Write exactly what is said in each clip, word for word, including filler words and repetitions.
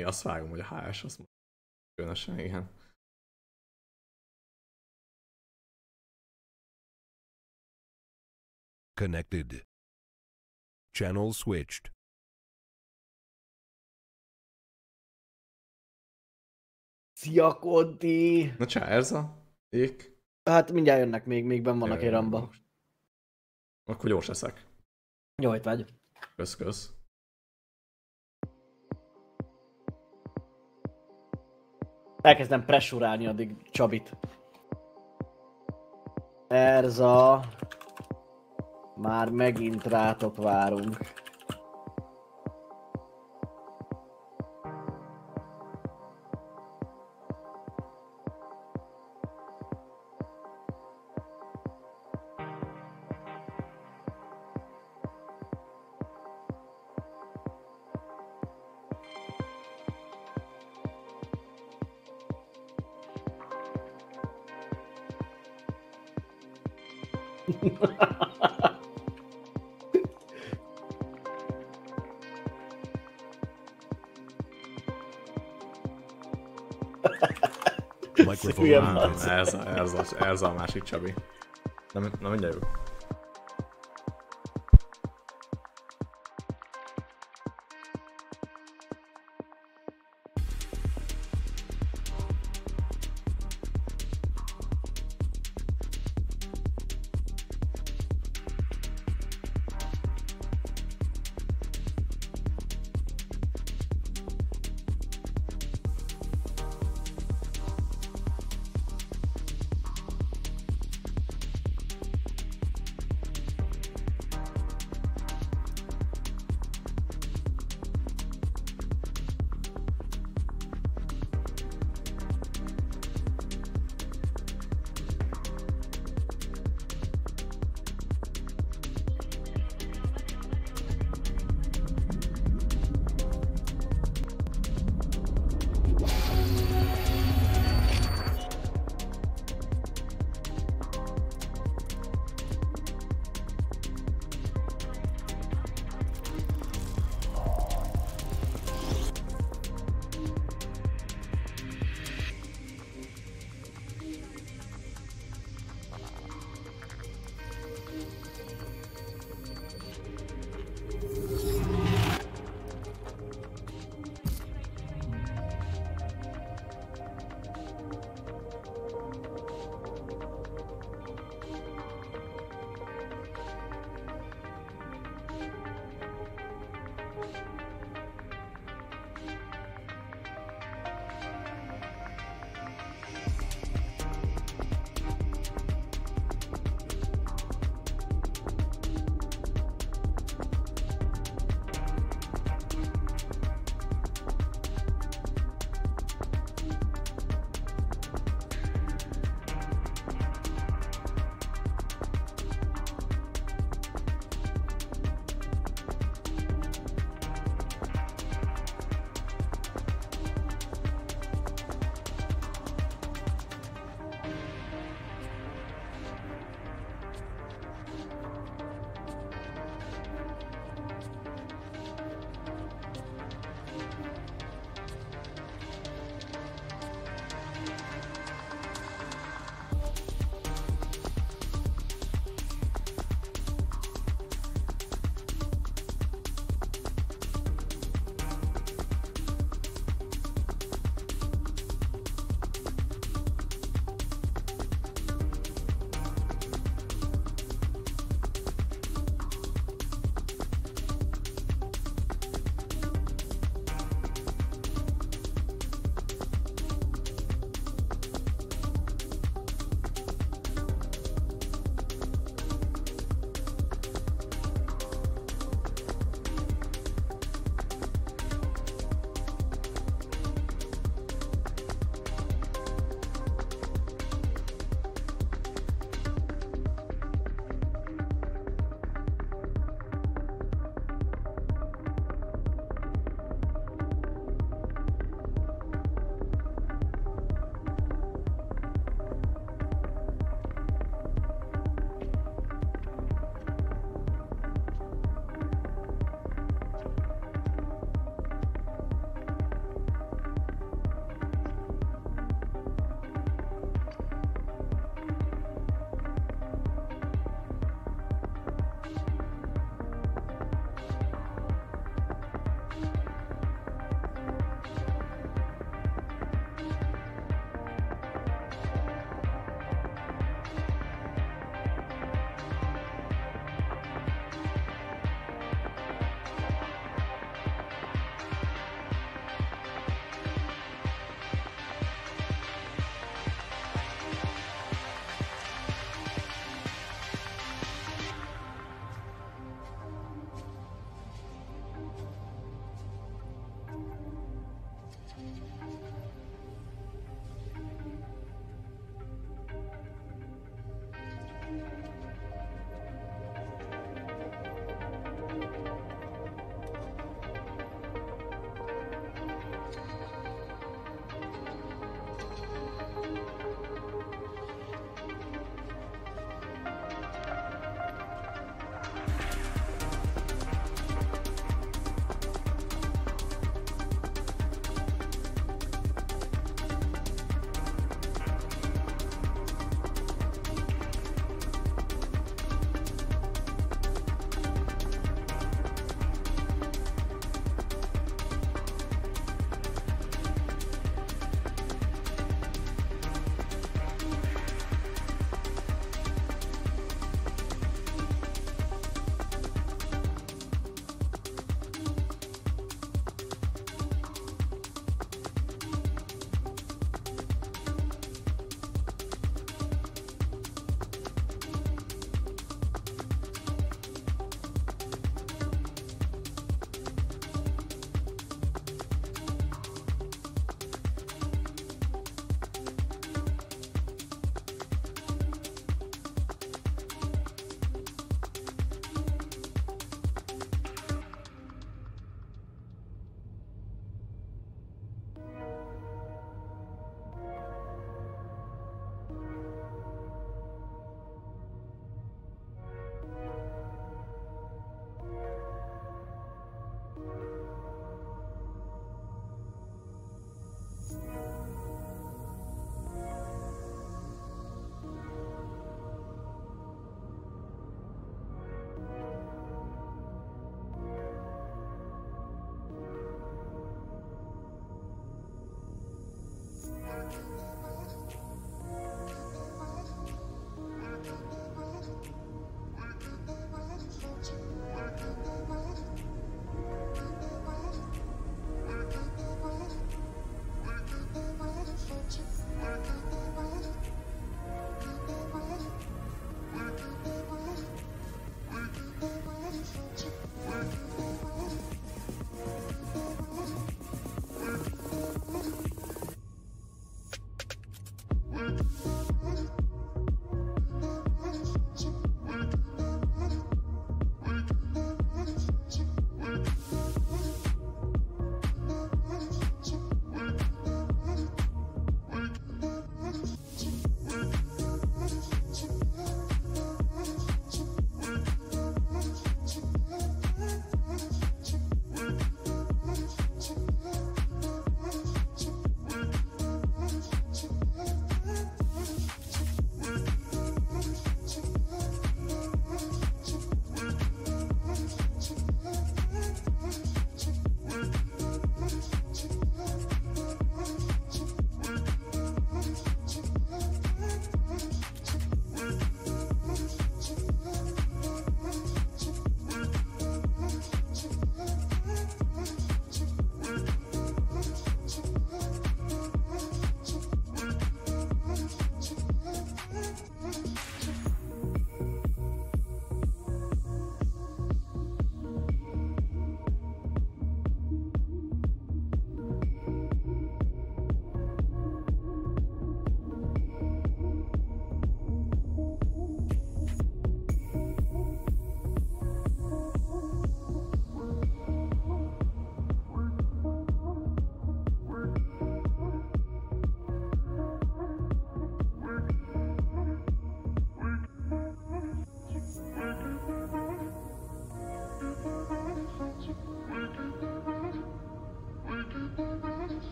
Én azt vágom, hogy a há es az különösen, igen. Connected. Channel switched. Szia, Konti! Na csá, Erza? Ék? Hát mindjárt jönnek még, még benn vannak Jaj, éramba. Akkor gyors leszek. Jó, itt vagy. Kösz, kösz. Elkezdem pressurálni addig Csabit. Erza. Már megint rátok várunk. Microphone Szívem muted. az. Ez a, ez a, ez a másik Csabi. Na, na mindjárt jövök.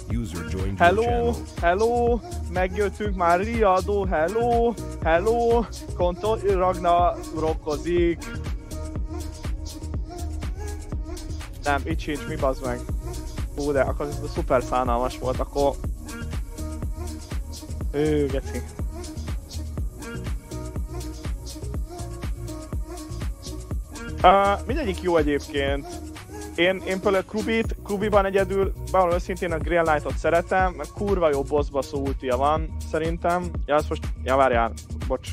User joined your Hello, channel. hello, megjöttünk már riadó, hello, hello, Konto Ragnarokkozik. Nem, itt sincs, mi bazd meg. Hú, de akkor ez szuper szánalmas volt, akkor... Ő, geci. Uh, mindegyik jó egyébként. Én, én például Krubit, Krubiban egyedül, bárhol őszintén a Green Knight-ot szeretem, mert kurva jó boss-baszó ultia van, szerintem. Ja, azt most... Ja, várjál, bocs.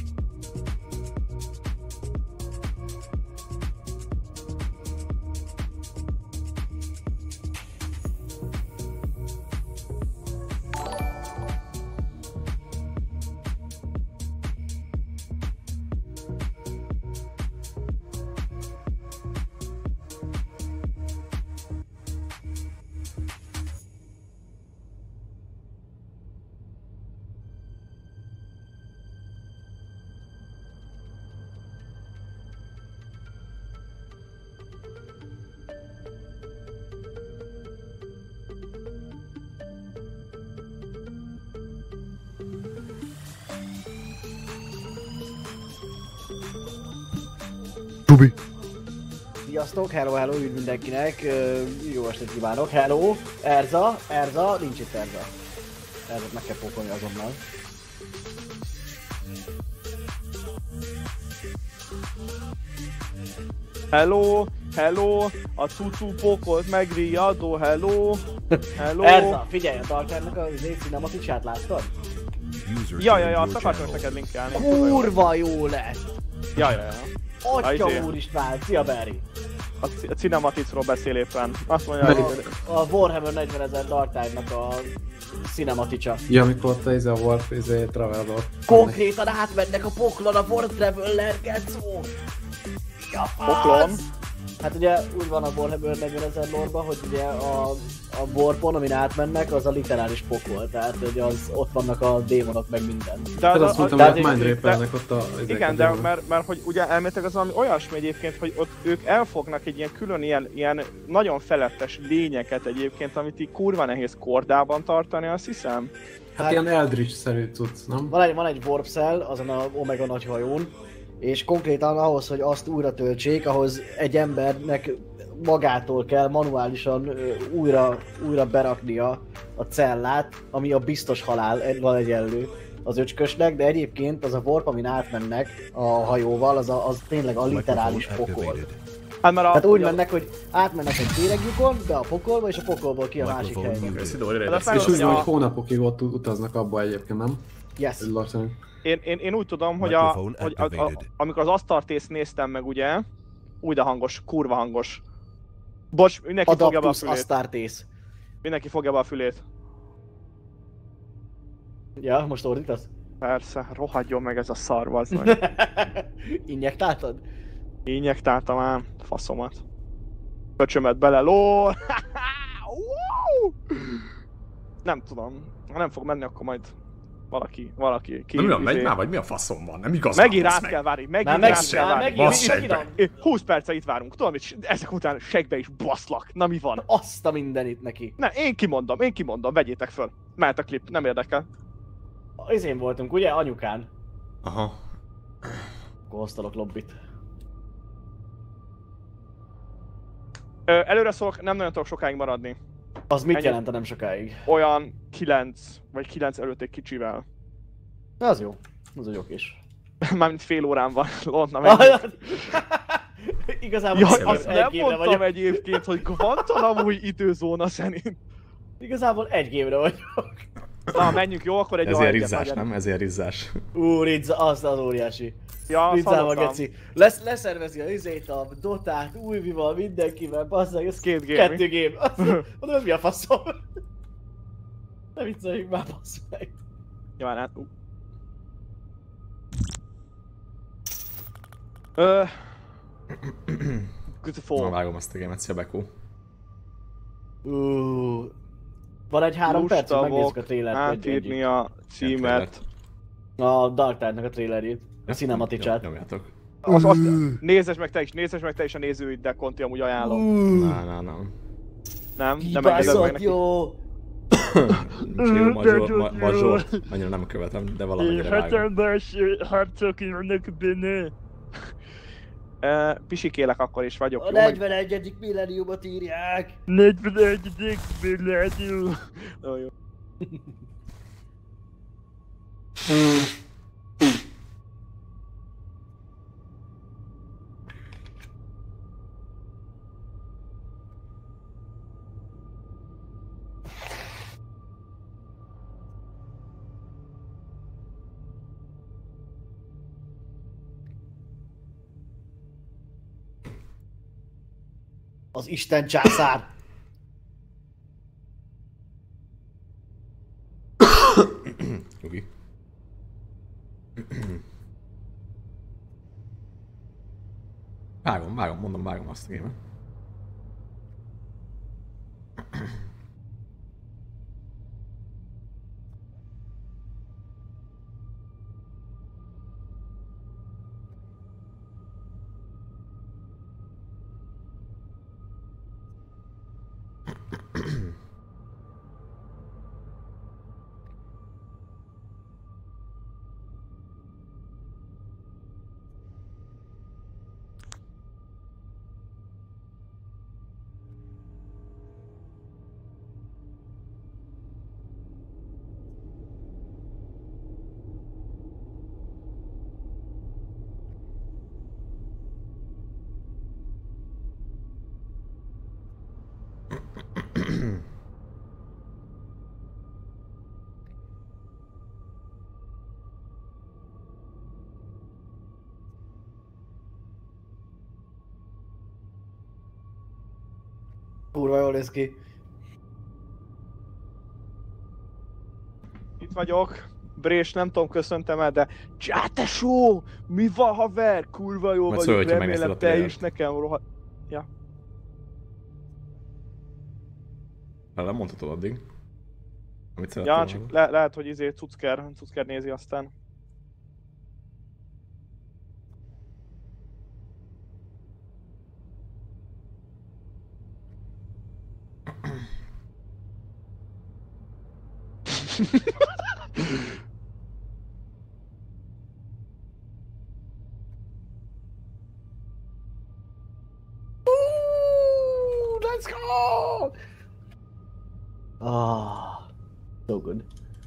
Tubi. Sziasztok, hello, hello, üdv mindenkinek, uh, jó estét kívánok, hello, Erza, Erza, nincs itt Erza. Erzát meg kell pókolni azonnal. Hello, hello, a cucu pókolt meg riadó, hello, hello. Erza, figyelj, a Darkernek a cinematicsát láttad? User Ja, ja, joined ja, your azt akartam channel. neked linkelni. Kurva jó lett! Ja, ja, ja. Atya izé. úristen, szia Barry! A, c- a Cinematicról beszél éppen. Azt mondja, hogy... A Warhammer negyvenezer Dark Tide-nak a cinematicsa. Ja, amikor te ez a Warp, ez a Traveler. Konkrétan átmennek a poklon a War Traveler, gecó! Ja, Poklon? az! Hát ugye úgy van a Warhammer negyvenezer lore-ban, hogy ugye a, a warpon, amin átmennek, az a literális pokol, tehát hogy az, ott vannak a démonok meg minden. De Tehát az- azt mondtam, de- hogy de- Mindrape-elnek ott a... Igen, de mert, mert hogy ugye elméletek az valami olyasmi egyébként, hogy ott ők elfognak egy ilyen külön ilyen, ilyen nagyon felettes lényeket egyébként, amit így kurva nehéz kordában tartani, azt hiszem. Hát ilyen Eldritch-szerű cucc, nem? Van egy, van egy warp cell, azon a Omega nagy hajón, és konkrétan ahhoz, hogy azt újra töltsék, ahhoz egy embernek magától kell manuálisan ö, újra, újra beraknia a cellát, ami a biztos halál egyenlő az öcskösnek, de egyébként az a warp, amin átmennek a hajóval, az, a, az tényleg a literális Microphone pokol. activated. Hát mert a... Tehát úgy ugye- mennek, hogy átmennek egy téregjukon, be a pokolba, és a pokolból ki a másik Microphone helyre. muted. Köszi, Dóri, De Redesz. aztán- És úgy van, a- hogy hónapokig ott utaznak abba egyébként, nem? Yes. Lassan. Én, én, én úgy tudom, hogy, a, Microphone hogy a, a, activated. amikor az asztaltészt néztem meg ugye, úgy de hangos, kurva hangos. Bocs, mindenki fogja be a Adaptus fülét. Astartes. Mindenki fogja be a fülét. Ja, most ordítasz? Persze, rohadjon meg ez a szar, az meg. Injektáltad? Injektáltam ám, faszomat. Pöcsömet bele, lol! Wow! Nem tudom, ha nem fog menni, akkor majd valaki, valaki ki... Na mi van, izé- megy már, vagy mi a faszom van? Nem igaz Megint már, rá basz kell várni, Már megint meg, rá kell már várni. megint, Bassz megint, segbe. megint a- É, húsz percet itt várunk, tudom, hogy ezek után segbe is baszlak. Na mi van? azt a mindenit neki. Ne, én kimondom, én kimondom, vegyétek föl. Mehet a klip, nem érdekel. Izén voltunk, ugye? Anyukán. Aha. Akkor hoztalok lobbit. Ö, előre szólok, nem nagyon tudok sokáig maradni. Az mit Ennyi. jelent a nem sokáig? Olyan kilenc vagy kilenc előtt egy kicsivel. Na, az jó. Az jó is. Mármint fél órán van. Lont, na mennyi. Igazából Ja, egy, azt egy nem gémre mondtam vagyok. egyébként, hogy Guantanamo-i időzóna szerint. Igazából egy gémre vagyok. Na, menjünk, jó? Akkor egy Ez ilyen olyan rizzás, egyet nem? Ez ilyen rizzás. Ú, Rizza, az az óriási. Ja, azt Rizzával hallottam. geci. Lesz, leszervezi a izét, a Dotát, Újvival, mindenkivel, basszeg, ez Két game, kettő game. Azt mondom, ez mi a faszom? Ne vicceljük már, bassz meg. Ja, már át. ú. Ö... Good Na, fall. vágom azt a gémet, szia Bekó. Ú, van egy három perc, hogy megnézzük a Lustavok trailert, vagy átírni ennyi. a címet. A Dark Tide-nak a trailerjét, a cinematicát. Nyomjátok. Az, azt, nézzes meg te is, nézzes meg te is a nézőiddel, Conti, amúgy ajánlom. Na, na, na. Nem? De megnézed meg Kibaszott neki. jó! Jó, Major, ma, Major, annyira nem követem, de valamennyire vágom. Hatalmas harcok jönnek benne. Pisikélek akkor is vagyok, A jó? Meg negyvenegyedik milleniumot írják! negyvenegyedik millenium. Jó, jó. Az Isten császár! Ugi. Vágom, vágom, mondom, vágom azt a gémet. Kurva jól néz ki. Itt vagyok. Brés, nem tudom, köszöntem el, de csátesó! Mi van, haver? Kurva jó Majd szólj, vagyok, hogyha megnézted remélem a te trailert. is nekem rohadt. Ja. Nem mondhatod addig. Amit szerettél Ja, volna. csak le lehet, hogy izé Cucker, Cucker nézi aztán. Ooh, let's go! Ah, so good.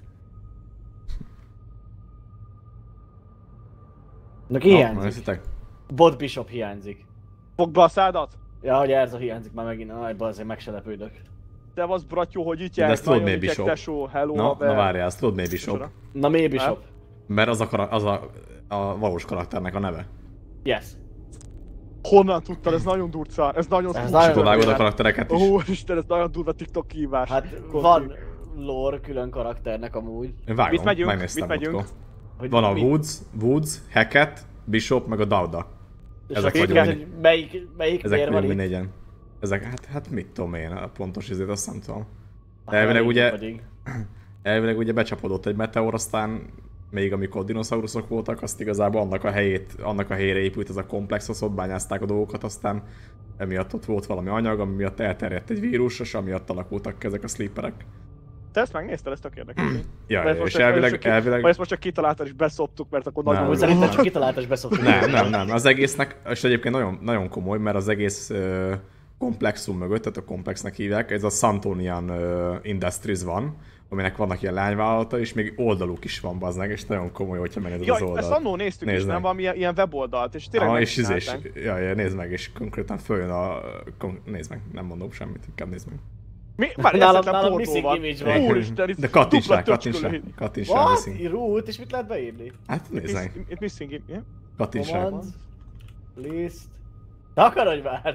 Na ki Na, hiányzik? néztétek? Bot Bishop hiányzik. Fogd be a szádat! Ja, hogy Erza hiányzik már megint, aj, azért meg se lepődök. Te az bratyó, hogy itt De ezt tudod, nagyon miért ügyek, Bishop? tesó, hello, Na, haver. na várjál, azt tudod miért Bishop? Micsoda? Na mi Bishop? Mert az a, kara- az a, a valós karakternek a neve. Yes. Honnan tudtad? Ez nagyon durca, ez nagyon Ez És nagyon akkor vágod a durva. karaktereket is. Ó, Isten, ez nagyon durva TikTok kihívás. Hát van lore külön karakternek amúgy. Én vágom, Mit megyünk? megnéztem Mit megyünk? múltkor. Hogy Van a mi- Woods, Woods, Hackett, Bishop, meg a Dauda. És ezek akkor vagyunk kérdez, mi. hogy melyik, melyik Ezek miért van vagyunk mi itt? négyen. Ezek, hát, hát mit tudom én, a pontos izét azt nem tudom. Ah, Elvileg így ugye, pedig. elvileg ugye becsapódott egy meteor, aztán még amikor dinoszauruszok voltak, azt igazából annak a helyét, annak a helyére épült ez a komplex, azt ott bányázták a dolgokat, aztán emiatt ott volt valami anyag, ami miatt elterjedt egy vírus, és amiatt alakultak ki ezek a sleeperek. Te ezt megnézted, ez tök érdekes. Ja, Vagy ezt és most csak- elvileg, csak ki- elvileg... Vagy ezt most csak kitaláltad és beszoptuk, mert akkor Nem. nagyon Úgy jó. szerintem csak kitaláltás beszoptuk. Nem, nem, nem. Az egésznek, és egyébként nagyon, nagyon komoly, mert az egész uh, komplexum mögött, tehát a komplexnek hívják, ez a Santonian uh, Industries van, aminek vannak ilyen lányvállalata, és még oldaluk is van bazdmeg, és nagyon komoly, hogyha megnézed Ja, az ezt oldalt. annól néztük Nézd is, nem meg. valami ilyen, ilyen weboldalt, és tényleg Ah, és izé, és, megcsinálták. ja, ja, nézd meg, és konkrétan följön a... Kon, nézd meg, nem mondom semmit, inkább nézd meg. Mi? Már Nálam- eszetlen nálam portó missing van. image van. Úristen, itt De kattints dupla rá, kattints rá, töcskölő. kattints rá, What? missing. Root? És mit lehet beírni? Hát nézd meg, Itt- Itt missing, yeah? kattints rá. Commands, list... Ne akarodj már!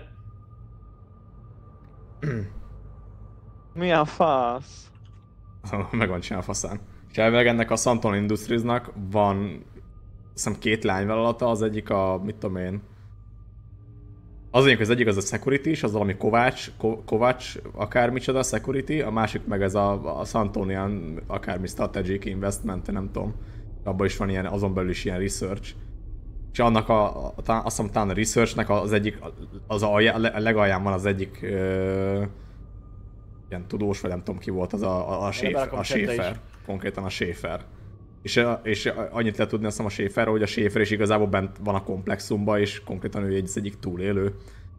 Milyen fasz? Meg van csinálva faszán. És elvileg ennek a Santon Industriesnak van, azt hiszem két lányvállalata, az egyik a, mit tudom én, az egyik, az egyik az a Security is, az valami Kovács, Ko- Kovács akármicsoda, Security, a másik meg ez a, a Santonian akármi Strategic Investment, nem tudom. Abban is van ilyen, azon belül is ilyen research. És annak a, a, talán- azt hiszem talán a researchnek az egyik, az a, alja, a legalján van az egyik ö, ilyen tudós, vagy nem tudom ki volt az a, a, a, Schaefer, berakom a chatbe is. Schaefer, konkrétan a Schaefer. És, és annyit lehet tudni azt hiszem a Schaeferről, hogy a Schaefer is igazából bent van a komplexumban, és konkrétan ő egy, az egyik túlélő.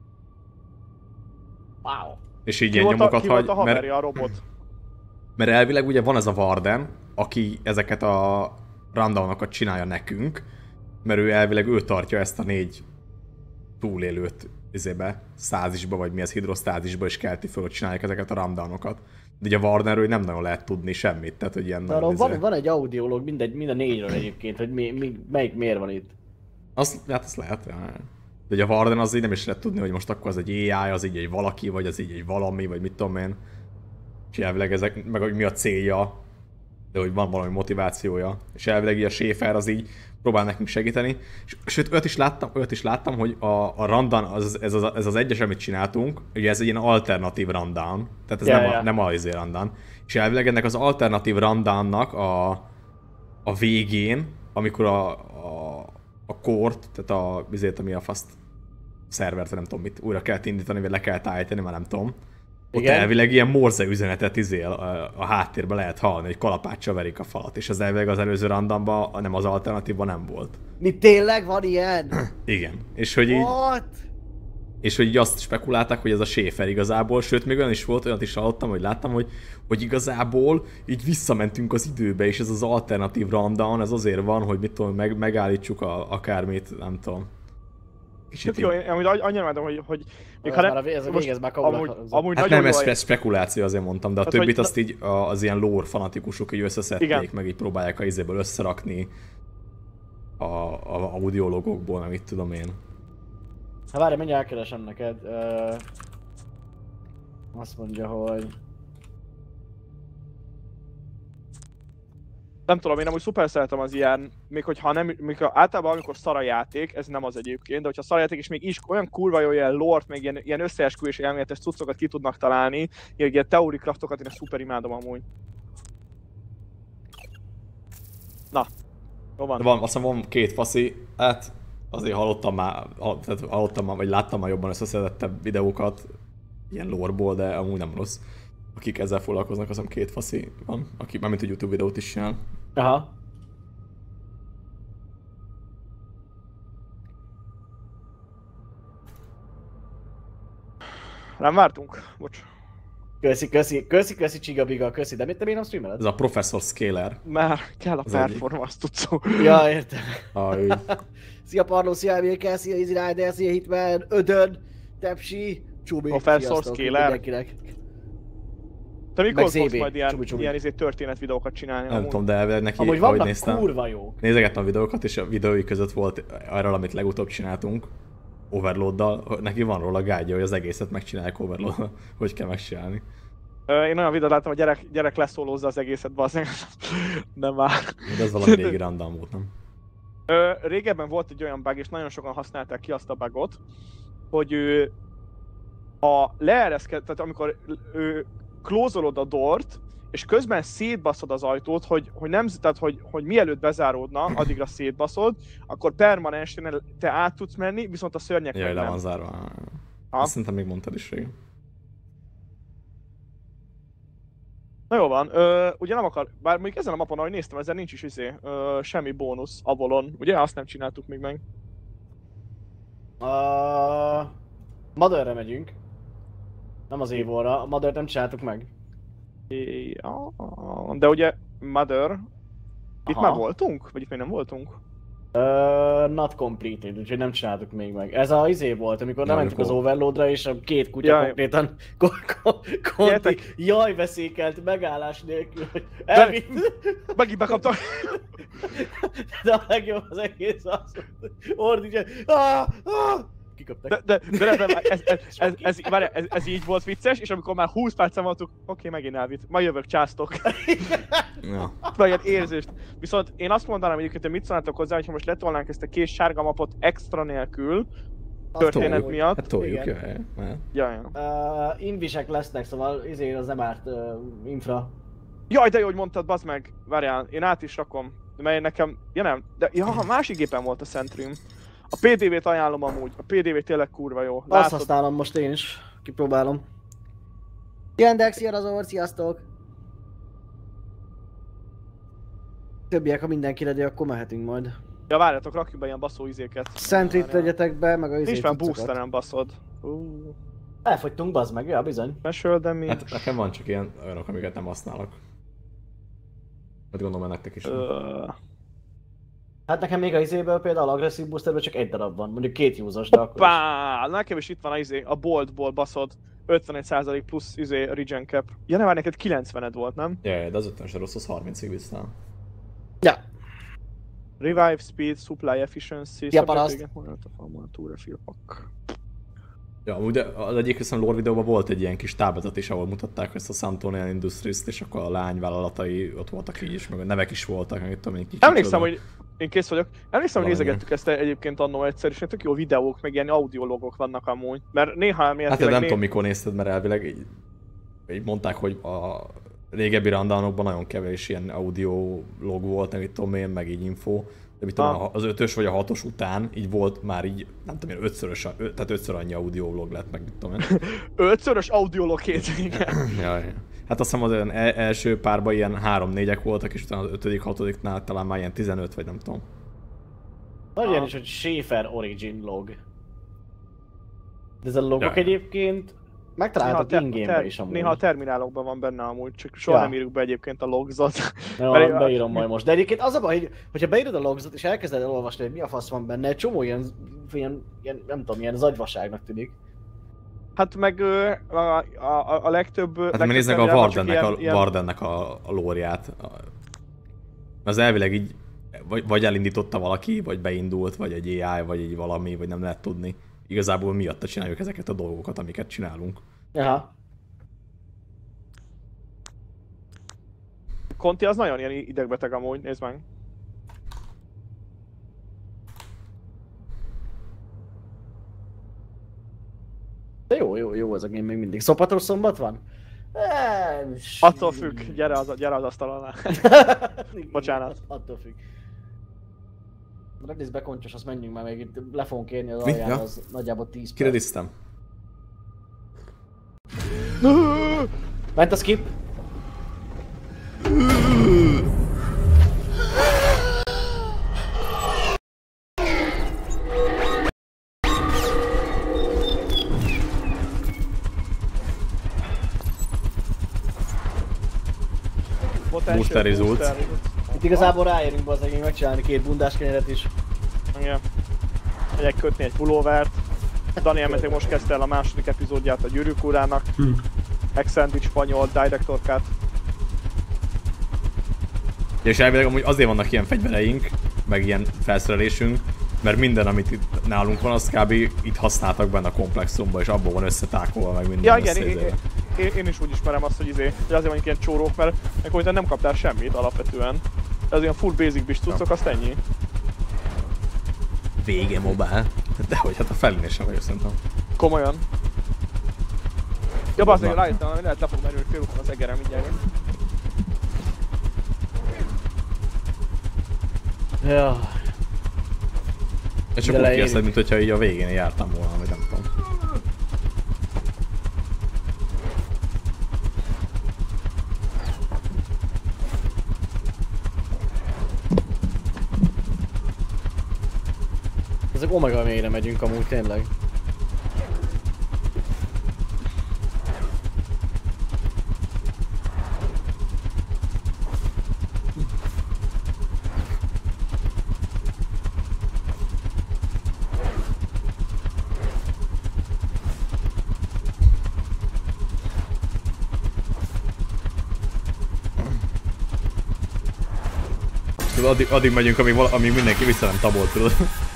Wow. És így Ki ilyen volt a, nyomokat ki volt a hagy, mert, haverja, a robot? mert elvileg ugye van ez a Warden, aki ezeket a rundownokat csinálja nekünk, mert ő elvileg ő tartja ezt a négy túlélőt izébe, százisba, vagy mi ez, hidrosztázisba, és kelti föl, hogy csinálják ezeket a rundownokat. De ugye a Wardenről nem nagyon lehet tudni semmit, tehát hogy ilyen... Arról izé... van, van egy audiológ mindegy, mind a négyről egyébként, hogy mi, mi, melyik miért van itt. Azt, hát azt lehet, ja. De ugye a Warden az így nem is lehet tudni, hogy most akkor az egy á i, az így egy valaki, vagy az így egy valami, vagy mit tudom én. És elvileg ezek, meg hogy mi a célja, de hogy van valami motivációja. És elvileg így a Schaefer az így próbál nekünk segíteni. És, sőt, olyat is láttam, olyat is láttam, hogy a, a rundown, az, ez, az, ez az egyes, amit csináltunk, ugye ez egy ilyen alternatív rundown, tehát ez Ja, nem, ja. a, nem a izé rundown. És elvileg ennek az alternatív rundownnak a, a végén, amikor a, a, a core-t, tehát a, azért, ami a faszt szervert, nem tudom mit, újra kell indítani, vagy le kell állítani, már nem tudom. Ott Igen. elvileg ilyen morze üzenetet izél a, a háttérben lehet hallani, hogy kalapáccsal verik a falat, és az elvileg az előző randomban, nem az alternatívban nem volt. Mi tényleg van ilyen? Igen. És hogy így, What? és hogy így azt spekulálták, hogy ez a Schaefer igazából, sőt még olyan is volt, olyat is hallottam, hogy láttam, hogy, hogy igazából így visszamentünk az időbe, és ez az alternatív rundown, ez azért van, hogy mit tudom, meg, megállítsuk a, akármit, nem tudom. Kicsit Hát jó, én amúgy annyira imádom, hogy, hogy még Ez ha nem, már a- ez a most végez már amúgy, kabla- amúgy Hát nagyon nem, jó, ez, ez spekuláció, azért mondtam, de a Hát, többit hogy- azt így a- az ilyen lore fanatikusok így összeszedték, Igen. meg így próbálják a izéből összerakni a, a audiologokból, nem itt tudom én. Hát várj, mindjárt elkeresem neked. Uh, azt mondja, hogy... nem tudom, én amúgy szuper szeretem az ilyen, még hogyha nem, még ha általában amikor szar a játék, ez nem az egyébként, de hogyha szar a játék és még is olyan kurva jó ilyen lore-t, még ilyen, ilyen összeesküvés elméletes cuccokat ki tudnak találni, ilyen, ilyen teori craftokat én ezt szuper imádom amúgy. Na, jó van. De van, azt hiszem van két faszi, hát azért hallottam már, hall- tehát hallottam már, vagy láttam már jobban összeszedettebb videókat ilyen lore-ból, de amúgy nem rossz. Akik ezzel foglalkoznak, azt hiszem két faszi van, aki mármint a YouTube videót is csinál. Aha. Nem vártunk? Bocs. Köszi, köszi, köszi, köszi, csigabiga, köszi, de mit te még nem streameled? Ez a Professor Scaler. Már kell a Az egyik. performance tudszó. Ja, értem. A, ő, Szia Parló, szia Emilke, szia Easy Rider, szia Hitman, Ödön, Tepsi, Csubi. Professor Sziasztok Scaler. mindenkinek. Te mikor Meg fogsz zé bé, majd ilyen, csubi, csubi. ilyen izé, történet videókat csinálni? nem amúgy? tudom, de elvileg neki, Amúgy ahogy vannak néztem, kurva jók. nézegettem a videókat, és a videói között volt arról, amit legutóbb csináltunk, Overloaddal, neki van róla gágya, hogy az egészet megcsinálják Overloaddal, hogy kell megcsinálni. Ö, Én olyan videót láttam, hogy gyerek, gyerek leszólózza az egészet, bazdmeg. Nem már. De ez valami régi random volt, nem? Ö, régebben volt egy olyan bug, és nagyon sokan használták ki azt a bugot, hogy ő a leereszked, tehát amikor ő klózolod a dort, és közben szétbaszod az ajtót, hogy, hogy, nem, tehát hogy, hogy mielőtt bezáródna, addigra szétbaszod, akkor permanensen te át tudsz menni, viszont a szörnyek Jaj, meg le nem. van zárva. Ha. Azt szerintem még mondtad is régen. Na jó van, ö, ugye nem akar, bár mondjuk ezen a mapon, ahogy néztem, ezzel nincs is izé, ö, semmi bónusz Avalon, ugye? Azt nem csináltuk még meg. Uh, Motherre megyünk. Nem az Evolra, a Mother nem csináltuk meg. Ja, de ugye Mother, itt Aha. már voltunk? Vagy itt még nem voltunk? Uh, not completed, úgyhogy nem csináltuk még meg. Ez a izé volt, amikor Ja, nem mentünk az amikor- Overloadra, és a két kutya Jaj. konkrétan ko- ko- konti, Gyertek. jaj veszékelt megállás nélkül, hogy elvitt. Megint bekaptam. De a legjobb az egész az, hogy ordítja, ah, ah, kiköptek. De, de, de ez, ez, ez, ez, ez, várjál, ez, ez így volt vicces, és amikor már húsz percen voltunk, oké, megint elvitt, majd jövök, császtok. Ja. Vagy ilyen érzést. Viszont én azt mondanám egyébként, hogy mit szólnátok hozzá, hogyha most letolnánk ezt a két sárga mapot extra nélkül, történet toljuk. miatt. Hát toljuk, Igen. jaj, mert Ja, ja. Uh, invisek lesznek, szóval izé az nem árt uh, infra. Jaj, de jó, hogy mondtad, bazd meg, várjál, én át is rakom. Mert nekem, ja nem, de ja, a másik gépen volt a Centrim. A pé dé vét ajánlom amúgy, a pé dé vé tényleg kurva jó. Azt Látod? használom most én is, kipróbálom. Ilyen Dex, ilyen az orr, sziasztok! Többiek, ha mindenki ready, akkor mehetünk majd. Ja, várjatok, rakjuk be ilyen baszó izéket. Sentryt tegyetek be, meg a izét. Nincs már boosteren baszod. Uh, Elfogytunk, bazd meg, ja bizony. Special damage. Hát nekem van csak ilyen olyanok, amiket nem használok. Hát gondolom, hogy nektek is. Uh, Hát nekem még a izéből például agresszív boosterből csak egy darab van, mondjuk két usos, de akkor is. Pá, nekem is itt van a izé, a boltból baszod. ötvenegy százalék plusz izé regen cap. Ja, nem, már neked kilencvened volt, nem? Ja, ja, de az ötvenes rossz, az harmincig vissza. Ja. Revive speed, supply efficiency, Ja, paraszt. refill pack. Ja, amúgy az egyik hiszem lore videóban volt egy ilyen kis táblázat is, ahol mutatták ezt a Santonian Industries-t, és akkor a lányvállalatai ott voltak így is, meg a nevek is voltak, meg tudom én kicsit. Emlékszem, hogy én kész vagyok. Emlékszem, hogy Valami. nézegettük ezt egyébként annó egyszer, és tök jó videók, meg ilyen audiologok vannak amúgy. Mert néha elméletileg... Hát de nem né... tudom mikor nézted, mert elvileg így, így mondták, hogy a régebbi rundownokban nagyon kevés ilyen audio log volt, nem tudom én, meg így info. De mit tudom, Ah. az ötös vagy a hatos után így volt már így, nem tudom én, ötszörös, ö, tehát ötször annyi audio vlog lett meg, mit tudom én. Ötszörös audiolog két, igen. Jaj. Hát azt hiszem az olyan el- első párban ilyen három-négyek voltak, és utána az ötödik, hatodiknál talán már ilyen tizenöt vagy nem tudom. Van ilyen is, hogy Schaefer Origin log. De ez a logok Ja. egyébként megtalálhatók ter- in-game-be ter- is amúgy. néha a terminálokban van benne amúgy, csak soha Ja. nem írjuk be egyébként a logzot. Ja, Mert- beírom majd most. De egyébként az a baj, hogy hogyha beírod a logzot és elkezded elolvasni, hogy mi a fasz van benne, egy csomó ilyen, ilyen, ilyen nem tudom, ilyen zagyvaságnak tűnik. Hát meg ö, a, a, a legtöbb... Hát legtöbb mert néznek a terminálban csak Vardennek a, ilyen- Vardennek a, a lóriát. A- Az elvileg így vagy, vagy elindította valaki, vagy beindult, vagy egy á i, vagy egy valami, vagy nem lehet tudni. Igazából miatta csináljuk ezeket a dolgokat, amiket csinálunk. Aha. Conti az nagyon ilyen idegbeteg amúgy, nézd meg. De jó, jó, jó ez a game még mindig. Szopatos szombat van? Eee, Attól függ, gyere az, gyere az asztal alá. Bocsánat. Attól függ. Redis bekoncsos, azt menjünk már, még itt le fogunk kérni az Mi? alján, Ja. az nagyjából tíz perc. Kirediztem. Ment a skip? Potential Booster results. booster. Itt igazából ráérünk az egész megcsinálni két bundás kenyeret is. Igen. Megyek kötni egy pulóvert. Daniel Meteg most kezdte el a második epizódját a Gyűrűk Urának. Extended spanyol Director Cut. És elvileg amúgy azért vannak ilyen fegyvereink, meg ilyen felszerelésünk, mert minden, amit itt nálunk van, azt kb. Itt használtak benne a komplexumba, és abból van összetákolva, meg minden Ja igen, én, összeizélve. én, én, is úgy ismerem azt, hogy, izé, hogy azért vannak ilyen csórók, mert akkor nem kaptál semmit alapvetően. Ez ilyen full basic bis cuccok, azt ennyi. Vége mobile. Dehogy, hát a felénél sem vagyok szerintem. Komolyan. Ja, bazdmeg, Na. rájöttem, hogy lehet le fog merülni félúton az egerem mindjárt. Ja. És csak De úgy leérjük. kieszed, mint hogyha így a végén jártam volna, vagy nem tudom. Ezek omega mélyre megyünk amúgy tényleg. Tudod, addig, addig megyünk, amíg, vala, amíg mindenki vissza nem tabolt, tudod.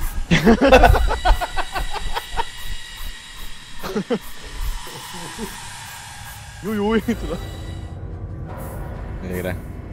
Jújúj, tudod. Végre.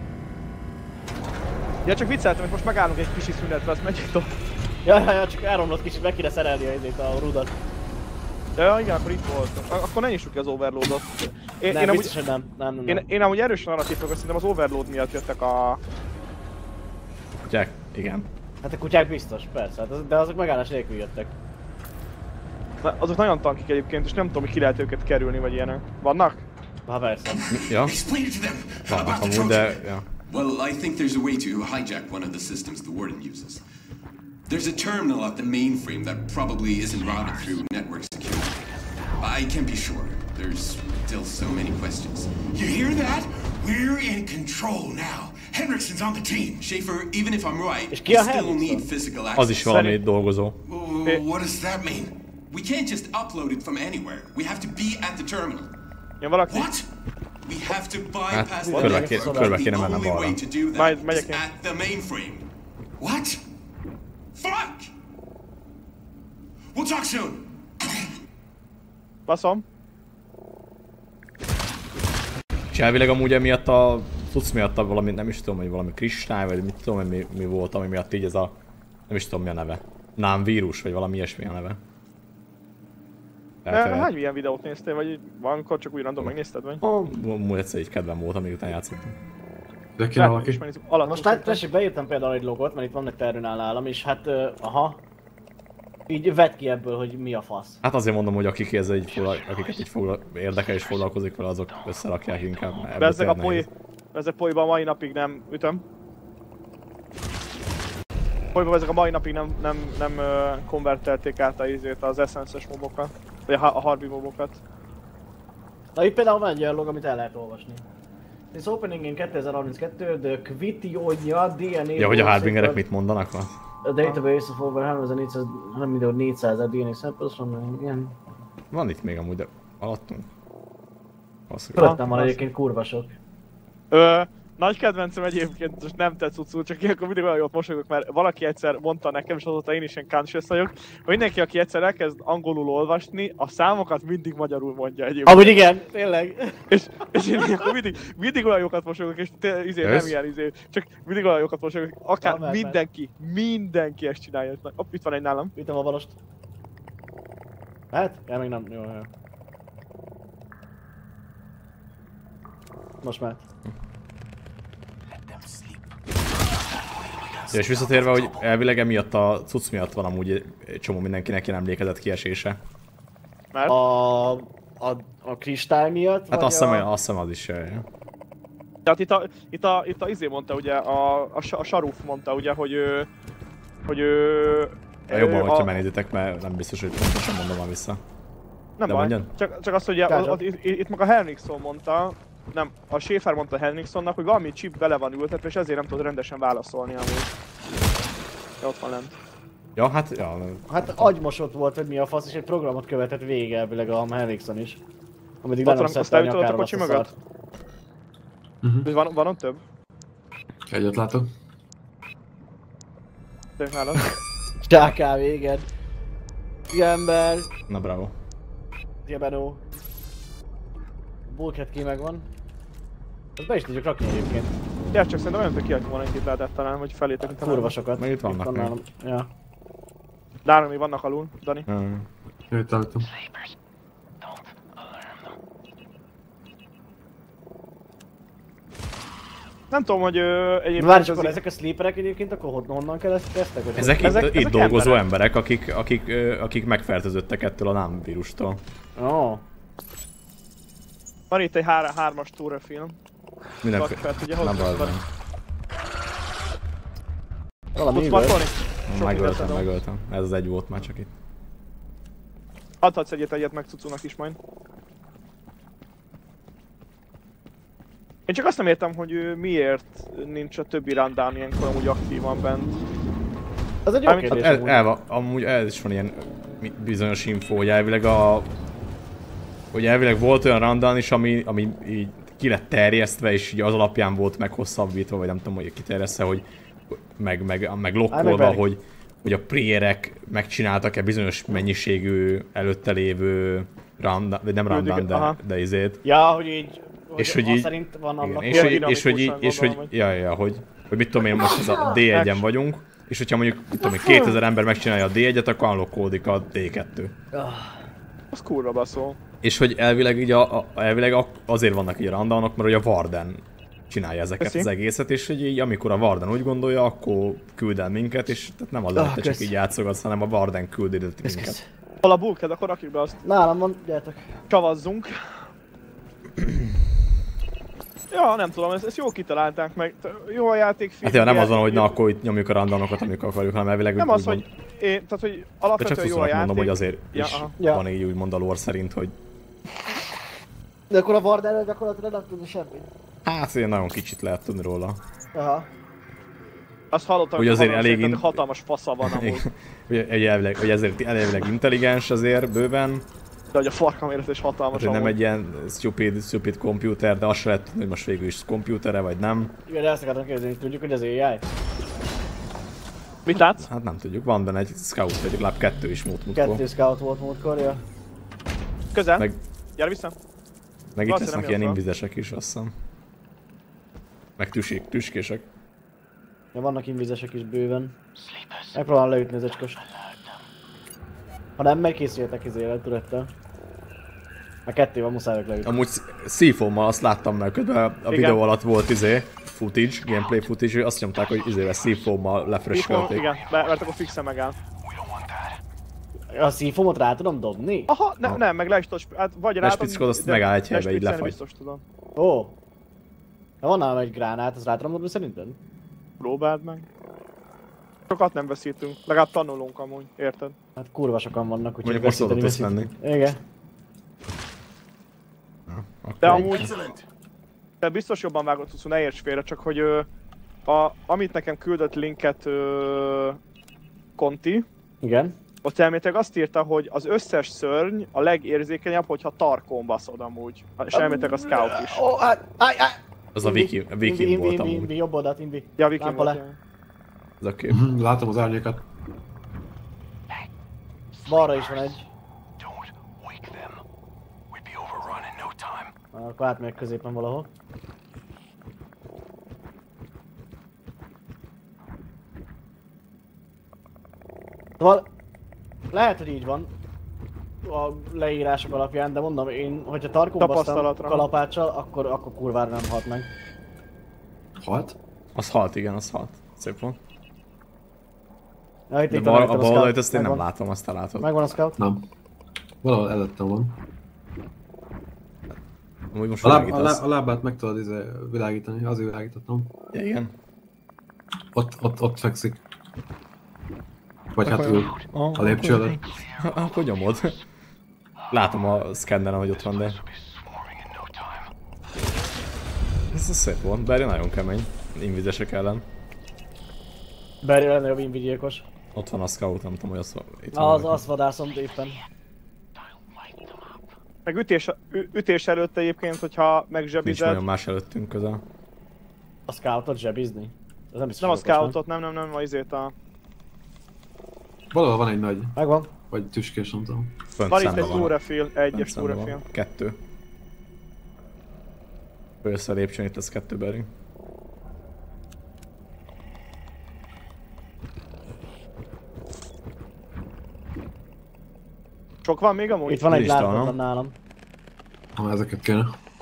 Ja, csak vicceltem, hogy most megállunk egy kis szünetre, azt megyünk tovább. Ja, ja, ja, csak elromlott kicsit, meg kéne szerelni a izét, a rudat. Ja, igen, akkor itt voltam. Ak- Akkor ne nyissuk ki az overloadot. Én, Nem, én, amúgy, biztos, hogy nem. Nem, nem, én, nem. én amúgy erősen arra tipök, hogy szerintem az overload miatt jöttek a... Jack, igen. Hát a kutyák biztos, persze, hát az, de azok megállás nélkül jöttek. Na, azok nagyon tankik egyébként, és nem tudom, hogy ki lehet őket kerülni, vagy ilyenek. Vannak? Ha persze. Ja, Explain it to them vannak about the amúgy, Trojan. de... Ja. Well, I think there's a way to hijack one of the systems the Warden uses. There's a terminal at the mainframe that probably isn't routed through network security. I can't be sure. There's still so many questions. You hear that? We're in control now. Henriksen's on the team. Schaefer, even if I'm right, És we ki a still Henriksen? need physical Az is access. valami dolgozó. Oh, what does that mean? We can't just upload it from anywhere. We have to be at the terminal. Jön valaki? What? We have to bypass Hát, the körbe network. kéne- körbe kéne The mennem only way balra. to do that Majd is megyek én. at the mainframe. What? Fuck! We'll talk soon. Baszom. És elvileg amúgy emiatt a cucc miatt valami, nem is tudom, hogy valami kristály, vagy mit tudom, hogy mi, mi volt, ami miatt így ez a... Nem is tudom mi a neve. Nem vírus, vagy valami ilyesmi a neve. De Tehát, hány ilyen videót néztél, vagy valamikor csak úgy random megnézted, vagy? múlt egyszer így kedvem volt, amíg után játszottam. De ki valaki? Alatt Most hát tessék, beírtam például egy logot, mert itt vannak terminál nálam, és hát, uh, aha. Így vedd ki ebből, hogy mi a fasz. Hát azért mondom, hogy akik ez így foglal, akiket így foglal, érdekel és foglalkozik vele, azok összerakják inkább. mert ebből Bezzeg a tényleg poi... nehéz. Bezzeg poiba a mai napig nem ütöm. Poiba ezek a mai napig nem, nem, nem uh, konvertelték át a izét, az Essence-es mobokat. Vagy a, a Harbi mobokat. Na itt például van egy olyan log, amit el lehet olvasni. This opening in kétezer-harminckettő, the Kvitionya dé en á... Ja, hogy a hardingerek mit mondanak? Van? A database of over háromezer-négyszáz dé en á samples from... Igen. Van itt még amúgy, de alattunk. Fölöttem van egyébként kurva sok. Ö, nagy kedvencem egyébként, most nem tett cuccul, csak ilyenkor mindig olyan jót mosolygok, mert valaki egyszer mondta nekem, és azóta én is ilyen conscious vagyok, hogy mindenki, aki egyszer elkezd angolul olvasni, a számokat mindig magyarul mondja egyébként. Amúgy igen, tényleg. És, és én ilyenkor mindig, mindig olyan jókat mosolygok, és te, izé, nem Jössz? ilyen izé, csak mindig olyan jókat mosolygok, akár Na, mert- mindenki, mindenki ezt csinálja. Hopp, itt van egy nálam. Ütöm a balost. Hát? Ja, még nem. Jó, jó. Most már. Ja, és visszatérve, hogy elvileg emiatt a cucc miatt van amúgy egy csomó mindenkinek ilyen emlékezett kiesése. Mert A... A, a kristály miatt? Hát vagy azt hiszem, a... azt hiszem az is jaj. tehát itt a, itt a, itt a izé mondta ugye, a, a, a Saruf mondta ugye, hogy ő, hogy ő... Jobban, ő hogyha a- megnézitek, mert nem biztos, hogy pontosan mondom már vissza. Nem De baj, mondjad. csak, csak azt, hogy ugye, Kázsa. ott, itt, itt meg a Henriksson mondta, nem, a Schaefer mondta Henrikssonnak, hogy valami chip bele van ültetve, és ezért nem tud rendesen válaszolni amúgy. Ja, ott van lent. Ja, hát, ja, Hát agymosott volt, hogy mi a fasz, és egy programot követett végig elvileg a Henriksen is. Ameddig Ott le nem van, azt szedte a eljutott a nyakárba kocsi azt a mögött? szart. Mhm. Van, van ott több? Egyet látok. Tényleg nálad? Stáká véged. Szia ember. na bravo. Szia Benó. Bulkhead ki megvan. Azt be is tudjuk rakni egyébként. Gyere csak, szerintem olyan, hogy kiadjuk volna itt lehetett talán, hogy felétek itt Kurva sokat. Meg itt vannak van még. nálam. Ja. Nálam még vannak alul, Dani. Hmm. Jött látom. Nem tudom, hogy ö, egyébként... Várj csak, az- akkor ezek a sleeperek egyébként akkor hon- honnan kereszt- kezdtek? Vagy Ezek, Ezek- itt, itt ezek dolgozó emberek. emberek, akik, akik, ö, akik megfertőzöttek ettől a nám vírustól. Ó. Van itt egy hár, hármas túrafilm. Mindenféle. Fel tudja Nem hozni. baj, Van- Valami Tudsz üvölt. markolni? Sok megöltem, mindent tudom. megöltem. Ez az egy volt már csak itt. Adhatsz egyet egyet meg cucunak is majd. Én csak azt nem értem, hogy ő miért nincs a többi rundown ilyenkor amúgy aktívan bent. Az egy jó Mármint- kérdés. Hát el, amúgy. el, van- amúgy ez is van ilyen mi- bizonyos info, hogy elvileg a... Hogy elvileg volt olyan rundown is, ami, ami így ki lett terjesztve, és így az alapján volt meghosszabbítva, vagy nem tudom, hogy kiterjesztve, hogy meg, meg, meg lokkolva, meg hogy, hogy a playerek megcsináltak-e bizonyos mennyiségű előtte lévő rundown, vagy nem Küldik, rundown, aha. de, de izét. Ja, hogy így... És hogy azt így- szerint van Igen, annak... és, ilyen hogy, és hogy így, dinamikusan és hogy, gondolom, ja, ja, hogy, hogy mit tudom én, most ez a dé egyen vagyunk, és hogyha mondjuk, mit tudom én, kétezer ember megcsinálja a dé egyet, akkor unlockolódik a dé kettő. Az kurva baszó. És hogy elvileg, így a, a, elvileg a- azért vannak így a rundownok, mert hogy a Warden csinálja ezeket Köszi. az egészet, és hogy így, amikor a Warden úgy gondolja, akkor küld el minket, és tehát nem az, Ah, hogy te csak kösz. így játszogatsz, hanem a Warden küld ide Kösz, minket. kösz. Hol a bulkhead, akkor rakjuk be azt. Nálam van, gyertek. Csavazzunk. Ja, nem tudom, ezt, ezt jól kitalálták meg. Jó a játékfilm. Hát ja, nem az van, hogy na akkor itt nyomjuk a randomokat, amikor akarjuk, hanem elvileg nem úgy az, mond... hogy én, tehát hogy De csak alapvetően jó a játék. mondom, hogy azért ja, is aha. van így úgymond a lore szerint, hogy De akkor a Vardáról gyakorlatilag nem tudni semmit. hát ilyen nagyon kicsit lehet tudni róla. Aha. Azt hallottam, Hogy hogy azért hatalmas, elég érted, in- hatalmas fasza van amúgy. Hogy, hogy, elvileg, hogy ezért elvileg intelligens azért bőven, De hogy a farkam élet is hatalmas hát, hogy nem amúgy. egy ilyen stupid, stupid komputer, de azt se lehet tudni, hogy most végül is komputere vagy nem. Igen, de ezt akartam kérdezni, tudjuk, hogy az á i. Mit látsz? Hát nem tudjuk, van benne egy scout, vagy lap kettő is múlt múltkor. Kettő scout volt múltkor, ja. Közel. Meg, Gyere vissza. meg itt Valószínűleg lesznek jön ilyen fel. invizesek is, azt hiszem. Meg tüsik, tüskések. Ja, vannak invizesek is bőven. Megpróbálom leütni az öcsköst. Ha nem, meg készüljetek izével, turettel. A kettő van, muszáj leütni. Amúgy Seafoam-mal azt láttam meg, közben a Igen. videó alatt volt izé, footage, gameplay footage, hogy azt nyomták, hogy izével Seafoam-mal lefröskelték. Igen, be- mert akkor fixen megáll. A szífomot rá tudom dobni? Aha, ne, nem, meg le is tudod, sp- hát vagy rá Lespickolod, azt megáll egy helybe, így lefagy. biztos tudom. Ó. Ha van nálam egy gránát, az rá tudom dobni szerinted? Próbáld meg. Sokat nem veszítünk, legalább tanulunk amúgy, érted? Hát kurva sokan vannak, úgyhogy Mondjuk most oda veszíteni tudsz veszíteni. Igen. Akkor De amúgy... Te biztos jobban vágod tudsz, ne érts félre, csak hogy ö, a, amit nekem küldött linket ö, Conti, Igen. ott elméletileg azt írta, hogy az összes szörny a legérzékenyebb, hogyha tarkon baszod amúgy. És elméletileg a scout is. Ó, hát, áj, áj! az a wiki, a Invi, wiki invi, volt invi, amúgy. invi, jobb oldalt, invi. Ja, Viki Lámpa volt. le. ja. Ez a kép. Mhm, látom az árnyékat. Balra is van egy. Don't wake them. We'd be overrun in no time. Akkor átmegyek középen valahol. Szóval lehet, hogy így van a leírások alapján, de mondom én, hogyha tarkon basztam Tapasztalatra. kalapáccsal, akkor, akkor kurvára nem halt meg. Halt? Az halt, igen, az halt. Szép volt. Ja, itt De itt bal, van a előttem bal scout. oldalt azt én nem Megvan. látom, azt te látod. Megvan a scout? Nem. Valahol előttem van. Amúgy most A, láb, a, világítasz. lá, a lábát meg tudod izé, világítani, azért világítottam. Ja, igen. Ott, ott, ott fekszik. Vagy hát Akkor- ül Ah, a lépcső akkor- előtt. Ah, Akkor nyomod. Látom a szkenneren, hogy ott van, de... Swarming in no time. Ez az szép volt, Barry nagyon kemény. Invizesek ellen. Barry lenne jobb invigyilkos. Ott van a scout, nem tudom, hogy az itt van. Az, azt vadászom éppen. Meg ütés, ü- ütés előtt egyébként, hogyha Nincs megzsebized. nagyon más előttünk közel. A scoutot zsebizni. Ez nem biztos, Nem a hogy okos, scoutot, nem, nem, nem, a izét a... Valahol van egy nagy, Megvan. vagy tüskés, nem tudom. Fönt Van itt szemben egy van. túrefil, Fönt egyes szemben túrefil. van. Kettő. Össze a lépcsőn, itt ez kettő Barry. Sok van még amúgy? Itt van egy Lista, láthatatlan nem? nálam. Ha ezeket kéne.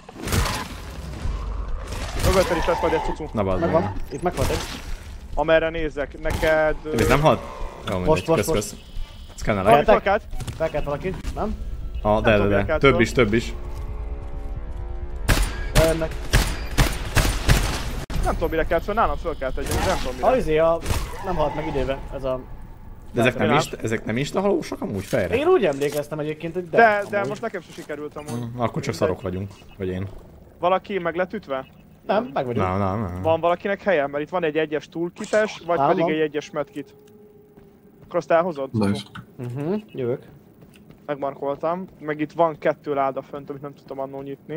Mögötted is lesz majd egy cucu. Na bazd Megvan. meg. Itt megvan egy. Amerre nézzek, neked... ö, Ez nem halt? Jó, mindegy, Most, most, kösz, most. kösz. Szkennelek. Valami Feltek? felkelt? Felkelt valaki? Nem? Ah, de, de, tudom, de. miért Több kell is, több is. Jönnek. Nem tudom mire kelt fel, nálam fölkelt egy, nem tudom A mire. izé a... nem halt meg idéve. Ez a... De ezek nem, Én insta, ezek nem insta halósak amúgy fejre? Én úgy emlékeztem egyébként, hogy de. De, de amúgy. most nekem sem sikerült amúgy. Hm, Akkor csak szarok vagyunk. Vagy én. Valaki meg lett ütve? Nem, meg vagyunk. Nem, nem, nem. Van valakinek helye? Mert itt van egy egyes toolkites, vagy Nálam pedig van. egy egyes medkit. Akkor azt elhozod? Nice. Mhm, jövök. Megmarkoltam. Meg itt van kettő láda fönt, amit nem tudtam annól nyitni.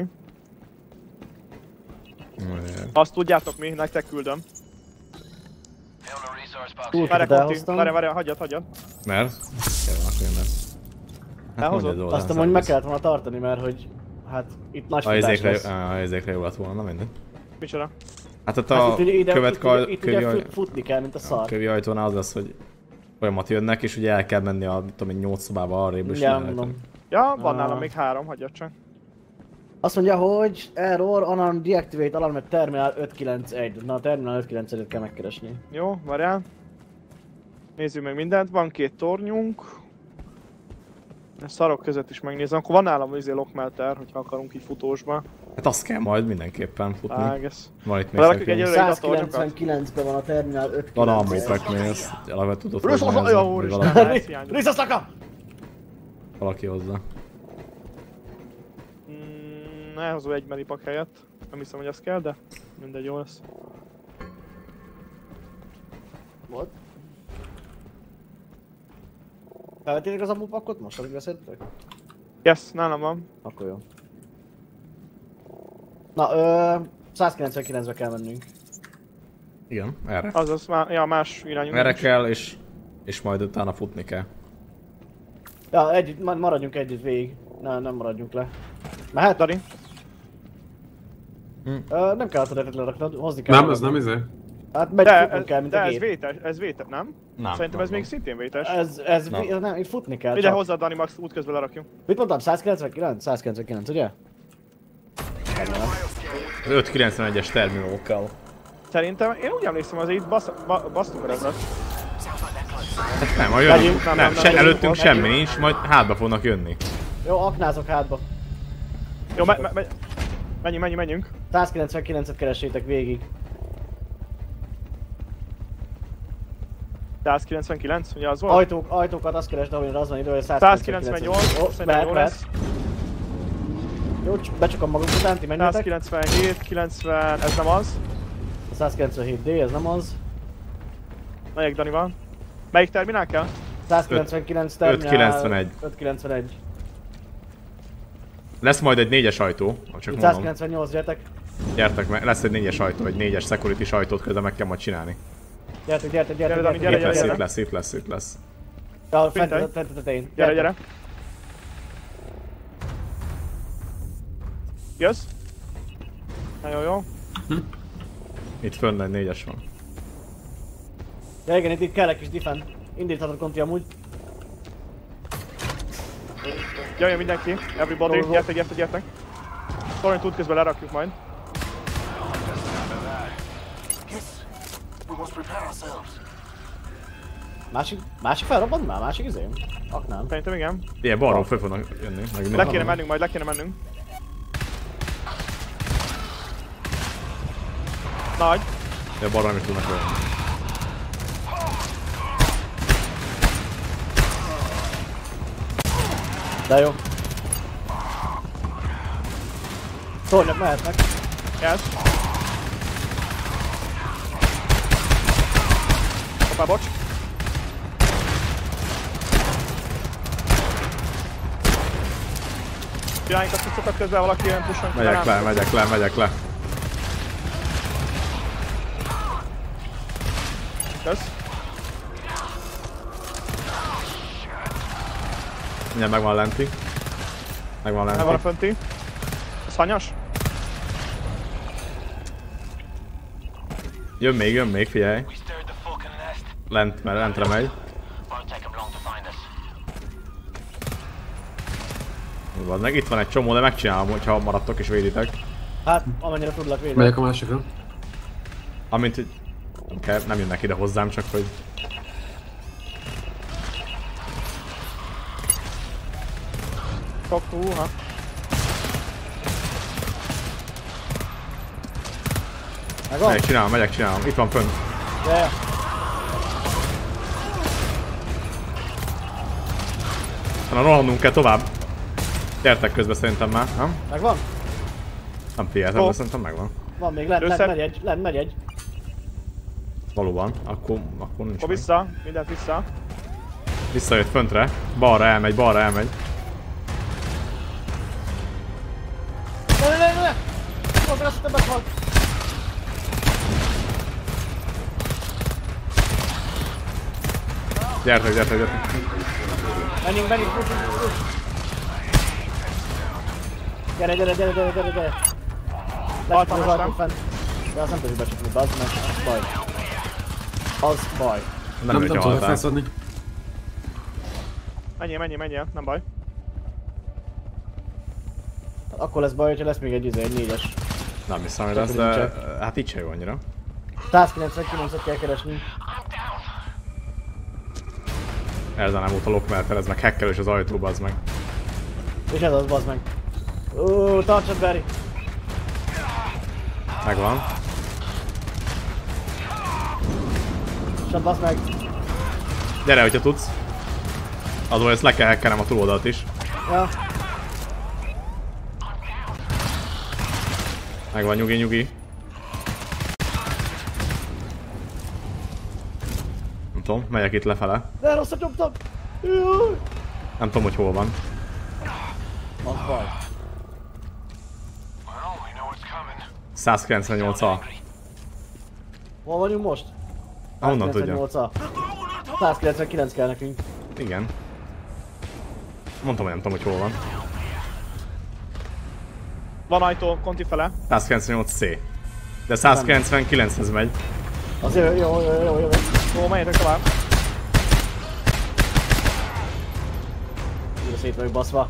Azt tudjátok mi, nektek küldöm. Found a resource box. Túl Várj, kitet Conti, elhoztam. várj, várj, hagyjad, hagyjad. Mert? Kell van, akkor jön Hát Elhozod? mondjad oldalán, Azt mondom, hogy meg szervusz. kellett volna tartani, mert hogy... Hát itt nagy A futás izékre, lesz. a izékre jó lett volna, minden. Micsoda? Hát ott Hát a itt ugye ide, követ itt, ugye, itt ugye kövi, fut, futni kell, mint a szar. kövi ajtónál az lesz, hogy folyamat jönnek, és ugye el kell menni a, mit tudom én, nyolc szobába arrébb, és Ja, lehet- mondom. Ja, van Ah. nálam még három, hagyjad csak. Azt mondja, hogy error, alarm, deactivate, alarm, terminal öt kilenc egy. Na a terminal öt kilenc egyet kell megkeresni. Jó, várjál. Nézzük meg mindent, van két tornyunk. A szarok között is megnézem, akkor van nálam izé lockmelter, hogyha akarunk így futósba. Hát azt kell majd mindenképpen futni. Ágesz. Van itt még Berakjuk egy szerintem. előre száz ide a tornyokat. kilencvenkilencben van a terminál öt Van ammo kilenc. pack még, ezt eleve tudod Rösz, hozni, az ez- olyan vagy úristen! valaki, Ez hiányzik. Riszaszlaka! valaki hozza. Mm, elhozol egy medipak helyett. Nem hiszem, hogy az kell, de mindegy, jó lesz. Volt. Felvettétek az ammópakkot most, amíg beszéltek? Yes, nálam van. Akkor jó. Na, ö, száz kilencvenkilencbe kell mennünk. Igen, erre. Azaz, má, ja, más irányú. Erre kell, és, és majd utána futni kell. Ja, együtt, ma- maradjunk együtt végig. Ne, nem maradjunk le. Mehet? Dari. Ö, nem kell a teretet leraknod, hozni kell. Nem, ez nem izé. Hát megy, De, futnunk ez, kell, mint de a ez gép. vétes, ez vétes, nem? Nem, Szerintem nem, ez még nem. szintén vétes. Ez, ez, Na. vé- nem, itt futni kell Ide csak. hozzá Dani Max, útközben lerakjuk. Mit mondtam? száz kilencvenkilenc? száz kilencvenkilenc, ugye? Az ötszázkilencvenegyes terminal kell. Szerintem, én úgy emlékszem, az itt basz, ba, basztunk a rezet. Hát nem, majd Megyünk, jönünk. nem, Nem, nem, se, nem, előttünk nem, semmi megyünk. nincs, majd hátba fognak jönni. Jó, aknázok hátba. Jó, me, me, me, menjünk, menjünk, menjünk. száz kilencvenkilencet keressétek végig. száz kilencvenkilenc, ugye az volt? Ajtók, ajtókat azt keresd, ahol az van idő, hogy száz száz kilencvennyolc, kilencvenkilenc. Jó, szerintem mehet, jó mehet. lesz. Jó, csak becsukom magunk után, ti száz menjetek. kilencvenhét, kilencven, ez nem az. száz kilencvenhét D, ez nem az. Melyik Dani van? Melyik terminál kell? száz kilencvenkilenc terminál... ötszázkilencvenegy. ötszázkilencvenegy. Lesz majd egy négyes ajtó, csak mondom. ötszázkilencvennyolc, gyertek. Gyertek meg, lesz egy négyes ajtó, egy négyes security ajtót közben meg kell majd csinálni. Gyertek, gyertek, gyertek, Gyere, Dani, gyertek, gyere, Itt gyertek, lesz, gyere. itt lesz, itt lesz, itt lesz. Ja, fent, Fintelj. fent, fent, tetején. Gyere, Gyertek. gyere. Jössz? Nagyon jó. Itt fönn egy négyes van. Ja igen, itt, itt kell egy kis defend. Indíthatod konti amúgy. Jöjjön mindenki, everybody, Jó, jó. gyertek, gyertek, gyertek. Torrent út közben lerakjuk majd. Másik, másik felrobbant már? Másik izém? Aknám. Szerintem igen. Ilyen balról föl fognak jönni. Meg Le kéne mennünk majd, le kéne mennünk. Nagy. Ja, balra nem is tudnak jönni. De jó. Tornyok mehetnek. Yes. Hoppá, bocs. Csináljuk azt, hogy szokat közben valaki ilyen pusson ki Megyek rám. le, megyek le, megyek le. Kösz. Mindjárt megvan lenti. Megvan Meg van a lenti. fönti. Ez hanyas? Jön még, jön még, figyelj. Lent, mert lentre megy. Van meg, itt van egy csomó, de megcsinálom, hogyha maradtok és véditek. Hát, amennyire tudlak védeni. Megyek a másikra. Amint, hogy nem, kell, nem jönnek ide hozzám, csak hogy... Sok, húha. Megvan? Megyek, csinálom, megyek, csinálom. Itt van fönt. Ja, ja. Na, rohannunk kell tovább. Gyertek közben szerintem már, nem? Megvan? Nem figyeltem, Ó. de szerintem megvan. Van még, lent, lent, Össze- megy egy, lent, megy egy. Valóban, akkor, akkor nincs Akkor meg. vissza, mindent vissza. Visszajött föntre, balra elmegy, balra elmegy. Ne, ne, ne, ne, ne! Most azt többet van. Gyertek, gyertek, gyertek. Menjünk, menjünk, push, push, push. Gyere, gyere, gyere, gyere, gyere, gyere. Lecsapom az ajtót fent. De azt nem tudjuk becsapni, bazd meg, az baj. Az baj. Nem, Nem, nem nem tudok felszedni. Menjél, menjél, menjél, nem baj. Akkor lesz baj, hogyha lesz még egy izé, egy négyes. Nem hiszem, hogy lesz, de hát így se jó annyira. száz kilencvenkilencet kell keresni. Ezzel nem utalok, mert ez meg hackelős az ajtóba, az meg. És ez az, bazd meg. Ó, tartsad, Barry. Megvan. Sem basz meg. Gyere, hogyha tudsz. Azon, ezt le kell hackelnem a túloldalt is. Ja. Megvan, nyugi, nyugi. Nem tudom, megyek itt lefele. De rosszat nyomtam! Jaj. Nem tudom, hogy hol van. Az baj. száz kilencvennyolc A. Hol vagyunk most? Honnan tudja? száz kilencvenkilenc kell nekünk. Igen. Mondtam, hogy nem tudom, hogy hol van. Van ajtó, konti fele. száz kilencvennyolc C. De száz kilencvenkilenchez megy. Az jó, jó, jó, jó, jó. Ó, menjetek tovább. Újra szét vagyok baszva.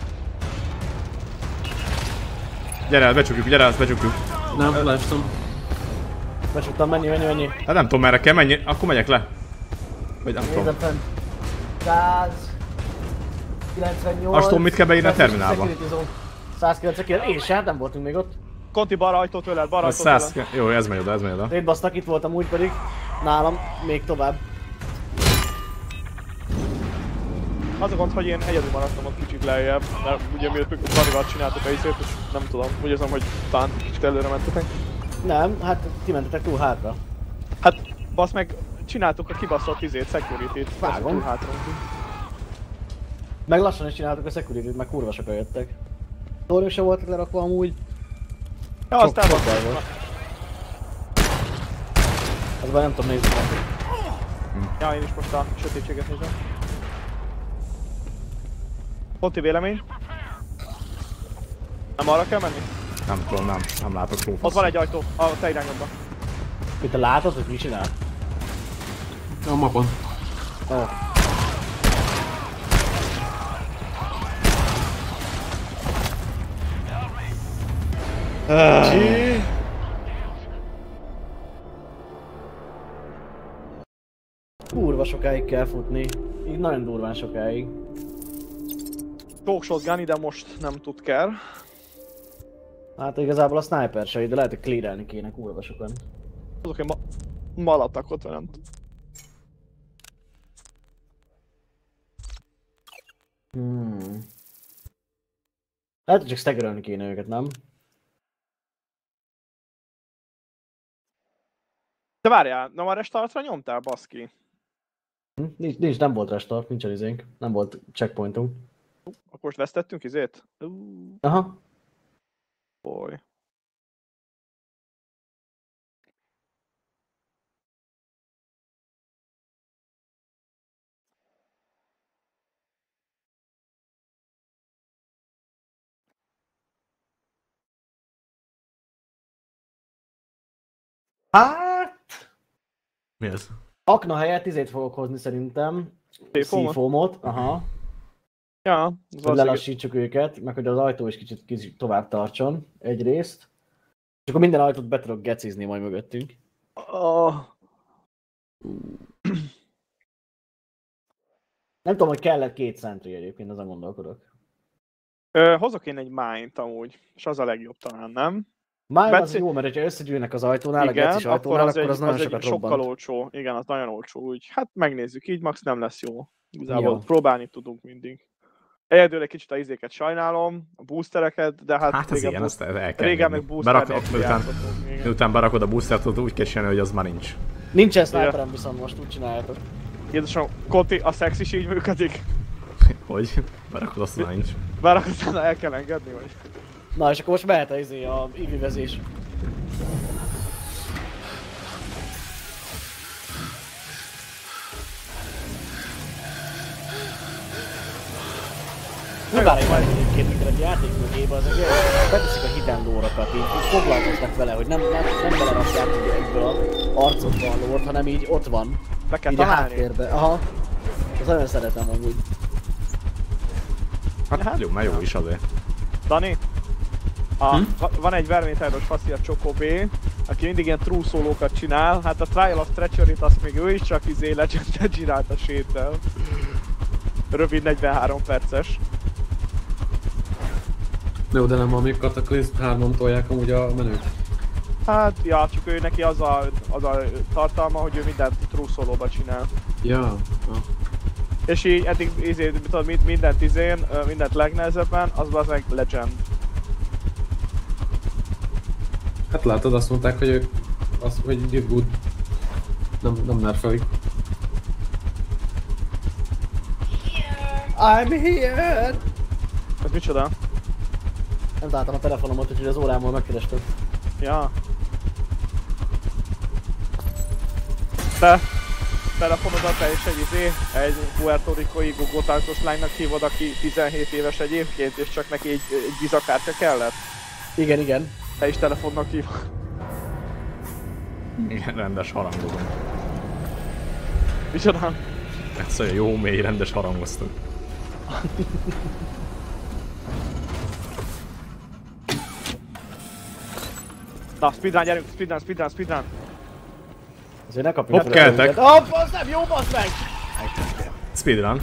Gyere, becsukjuk, gyere, azt becsukjuk. Nem, leestem. Becsuktam, menni, menni, menni. Hát nem tudom merre kell menni, akkor megyek le. Vagy nem tudom. Nézem fenn. száz kilencvennyolc. Azt tudom, mit kell beírni a terminálba. száz kilencvenkilenc, és hát nem voltunk még ott. Konti balra ajtó tőled, balra Az ajtó száz... tőled. Jó, ez megy oda, ez megy oda. Szétbasztak, itt voltam úgy pedig. Nálam még tovább. Az a gond, hogy én egyedül maradtam ott kicsit lejjebb, mert ugye miért Danival csináltuk a izét, és nem tudom, úgy érzem, hogy talán kicsit előre mentetek. Nem, hát ti mentetek túl hátra. Hát, basz meg, csináltuk a kibaszott izét, security-t. Vágom. Túl hátra. Meg lassan is csináltuk a security-t, meg kurva sokan jöttek. Tornyok sem voltak lerakva amúgy. Ja, Sok- aztán sok van. baj volt. Azban nem tudom nézni meg. Ja, én is most a sötétséget nézem. Konti vélemény? Nem arra kell menni? Nem tudom, nem, nem látok túl. Ott van egy ajtó, a te irányodban. Mit te látod, hogy mi csinál? A mapon. Oh. Kurva sokáig kell futni. Így nagyon durván sokáig. Talk shotgun, ide most nem tud kell. Hát igazából a sniper se, de lehet, hogy clearelni kéne kurva sokan. Azok, hogy ma malatakot, vagy nem tudom. Hmm. Lehet, hogy csak staggerelni kéne őket, nem? De várjál, nem a restartra nyomtál, baszki? Hm? Nincs, nincs, nem volt restart, nincsen izénk. Nem volt checkpointunk. Akkor most vesztettünk izét? Uh, Aha. boy. Hát... Mi ez? Akna helyett izét fogok hozni szerintem. Széfómot? Szífómot, aha. Ja, az Hogy az lelassítsuk őket, meg hogy az ajtó is kicsit, kicsit tovább tartson egyrészt. És akkor minden ajtót be tudok gecizni majd mögöttünk. Oh. Nem tudom, hogy kellett két szentri egyébként, azon gondolkodok. Ö, hozok én egy májnt amúgy, és az a legjobb talán, nem? Már az Beci- jó, mert ha összegyűlnek az ajtónál, a Igen, gecis akkor ajtónál, az, akkor egy, az nagyon az egy sokat sokkal robbant. olcsó. Igen, az nagyon olcsó, úgy. Hát megnézzük, így max nem lesz jó. Igazából Jó. próbálni tudunk mindig. Egyedül egy kicsit a izéket sajnálom, a boostereket, de hát, Hát ez régen, ilyen, boost- azt el kell régen engedni. meg booster Berak, nélkül miután, játszottunk, igen. miután berakod a boostert, ott úgy kell csinálni, hogy az már nincs. Nincsen sniperem viszont most, úgy csináljátok. Jézusom, Konti, a szex is így működik. Hogy? Berakod, azt már nincs. Bár aztán el kell engedni, vagy? Na és akkor most mehet a izé, a ivi vezés. Nem várj majd egyébként, mikor egy játék mögébe az egy beteszik a hidden lórakat, így, így foglalkoznak vele, hogy nem, nem, nem belerakják hogy egyből a arcodba a lórt, hanem így ott van. Be kell Így a találni. háttérbe. Aha. Azt nagyon szeretem amúgy. Hát Hát, jó, már jó is azért. Dani? A, Hm? va- van egy verménytájros faszi, a Choco B, aki mindig ilyen true szólókat csinál. Hát a Trial of Treachery-t azt még ő is csak izé Legend-et csinált a séttel. Rövid negyvenhárom perces. Jó, de nem amik Cataclysm hárman tolják amúgy a menőt. Hát, ja, csak ő neki az a, az a tartalma, hogy ő mindent true solo-ba csinál. Ja, ja. És így eddig izé, tudod, mindent izén, mindent legnehezebben, az az meg legend. Hát látod, azt mondták, hogy ők, azt, hogy did good. Nem, nem nerfelik. I'm here! Ez micsoda? Nem találtam a telefonomat, úgyhogy az órámmal megkerestem. Ja. Te telefonodat te is egy izé, egy Puerto Ricoi gogotáncos lánynak hívod, aki tizenhét éves egyébként, és csak neki egy, egy vizakártya kellett? Igen, igen. Te is telefonnak hívod. Igen, rendes harangozom. Micsoda? Ez olyan jó mély, rendes harangoztunk. Na, speedrun, gyerünk, speedrun, speedrun, speedrun. Azért ne kapjunk Hopp, keltek. Hopp, az nem jó, bassz meg! Speedrun.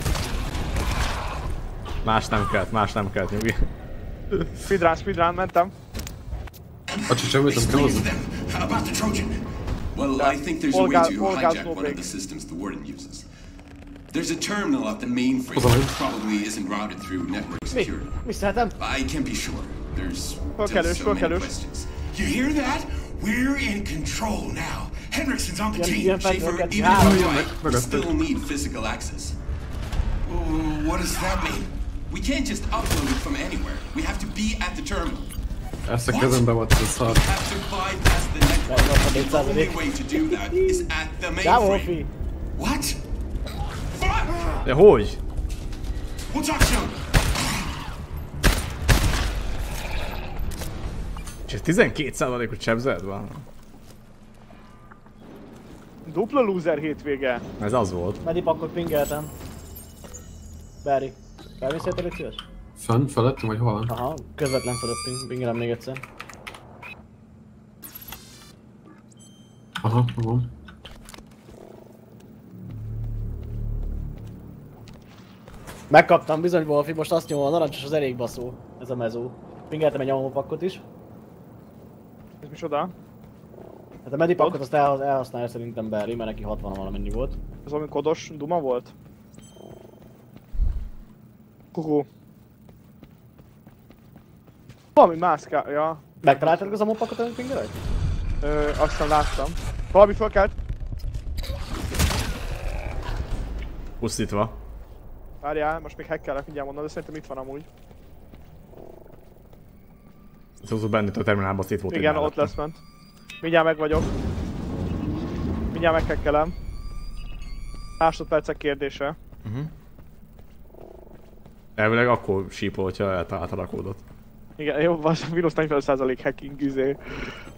Más nem kelt, más nem kelt, nyugi. Speedrun, speedrun, mentem. A csicsemőt nem kell hozni. How about the Trojan? Well, I think there's a way to hijack one of the systems the Warden uses. There's a terminal at the mainframe that probably isn't routed through network Mi? security. Mi szeretem? I can't be sure. There's Fölkelős, just so many fölkelős. questions. You hear that? We're in control now. Henriksen's on the Yeah, team. yeah, Schaefer, but- even Ah, if yeah, we're right, but- we still need physical access. Uh, what does that mean? We can't just upload it from anywhere. We have to be at the terminal. Ezt a kezembe volt ez a szar. We have to bypass the network. The only százalék. way to do that is at the Ciao, mainframe. Wolfie. What? Fuck! De hogy? We'll talk soon. És ez tizenkét százalékot sebzed van? Dupla loser hétvége. Ez az volt. Medipakot pingeltem. Barry. Elmész érte, légy szíves? Fönn, felettünk vagy hol van? Aha, közvetlen fölöttünk. Pingelem még egyszer. Aha, van. Megkaptam bizony, Wolfi, most azt nyomom, a narancsos az elég baszó. Ez a mezó. Pingeltem egy ammopakkot is. Ez micsoda? Hát a medipakot azt el, elhasználja szerintem Barry, mert neki hatvan valamennyi volt. Ez valami kodos duma volt? Kuhu. Valami mászká... ja. Megtaláltad az ammopakot, amit pingeled? Ö, aztán láttam. Valami fölkelt. Pusztítva. Várjál, most még hackelek, mindjárt mondom, de szerintem itt van amúgy. Szóval bennit a terminálban azt itt volt. Igen, egy ott mellette. lesz ment. Mindjárt meg vagyok. Mindjárt meghackelem. Másodpercek kérdése. Elvileg akkor sípol, hogyha eltaláltad a kódot. Igen, jó, van, mínusz negyven százalék hacking izé. Ez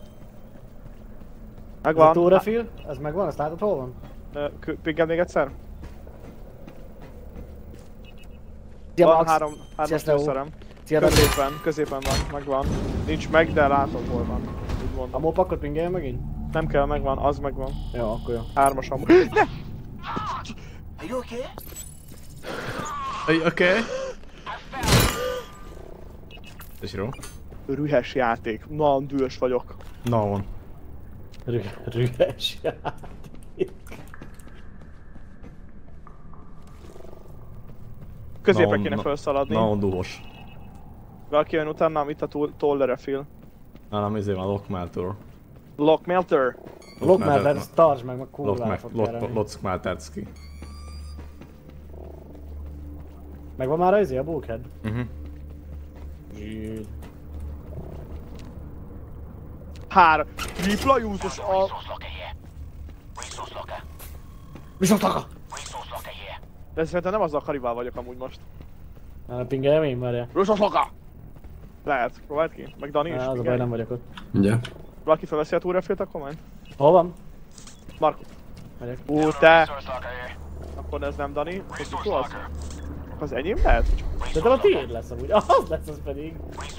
a Megvan. túrafil? Ez megvan? Azt látod hol van? Ö, kö- Piggel még egyszer? Szia, Van Max. három, három Szia, Stehu. lőszerem. Szia, Dani. Középen, középen van, megvan. Nincs meg, de látom hol van. Úgy mondom. Ammopakot pingelj megint? Nem kell, megvan, az megvan. Jó, akkor jó. Hármas amúgy. Ne! Are you okay? Oké. Okay. És jó. Rühes játék. Nagyon dühös vagyok. Na van. Rü- Rühes játék. Középre Nagyon- kéne na- felszaladni. Nagyon duhos. Valaki jön utánam, itt a toller fil. Nálam izé van Lockmelter. Lockmelter. Lockmelter, ezt tartsd meg, meg kurvára fog kell lenni. Lockmelterski. Megvan már az a bulkhead? Mhm. Zsír. Hár. Tripla júzos a... Viszont taka! De szerintem nem azzal a karibál vagyok amúgy most. Na, pingeljem én, várjál. Resource locker! Lehet, próbáld ki. Meg Dani is. Az a baj, igen. nem vagyok ott. Ugye? Valaki felveszi a túrafilt, akkor majd? Hol van? Markus. Megyek. Ú, te! Akkor ez nem Dani, akkor Tutu az? Az enyém lehet? Szerintem a tiéd lesz amúgy. Az lesz az pedig.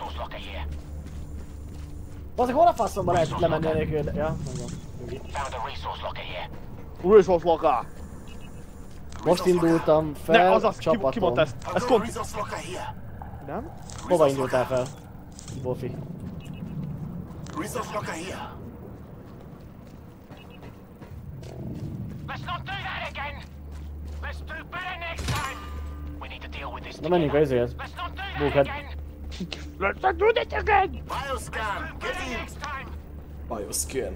Bazdmeg, hol a faszomban lehet itt lemenni enélkül? de- Ja, megvan. Nyugi. Resource locker! Most indultam fel, Ne, az az, ki, ki csapatom. mondta ezt? Ez konti... Resource locker here. Nem? Hova indultál fel? Wolfi. Resource locker here. Na menjünk a izéhez. Bóked. Let's not do that again! Bioscan, get in! Bioscan.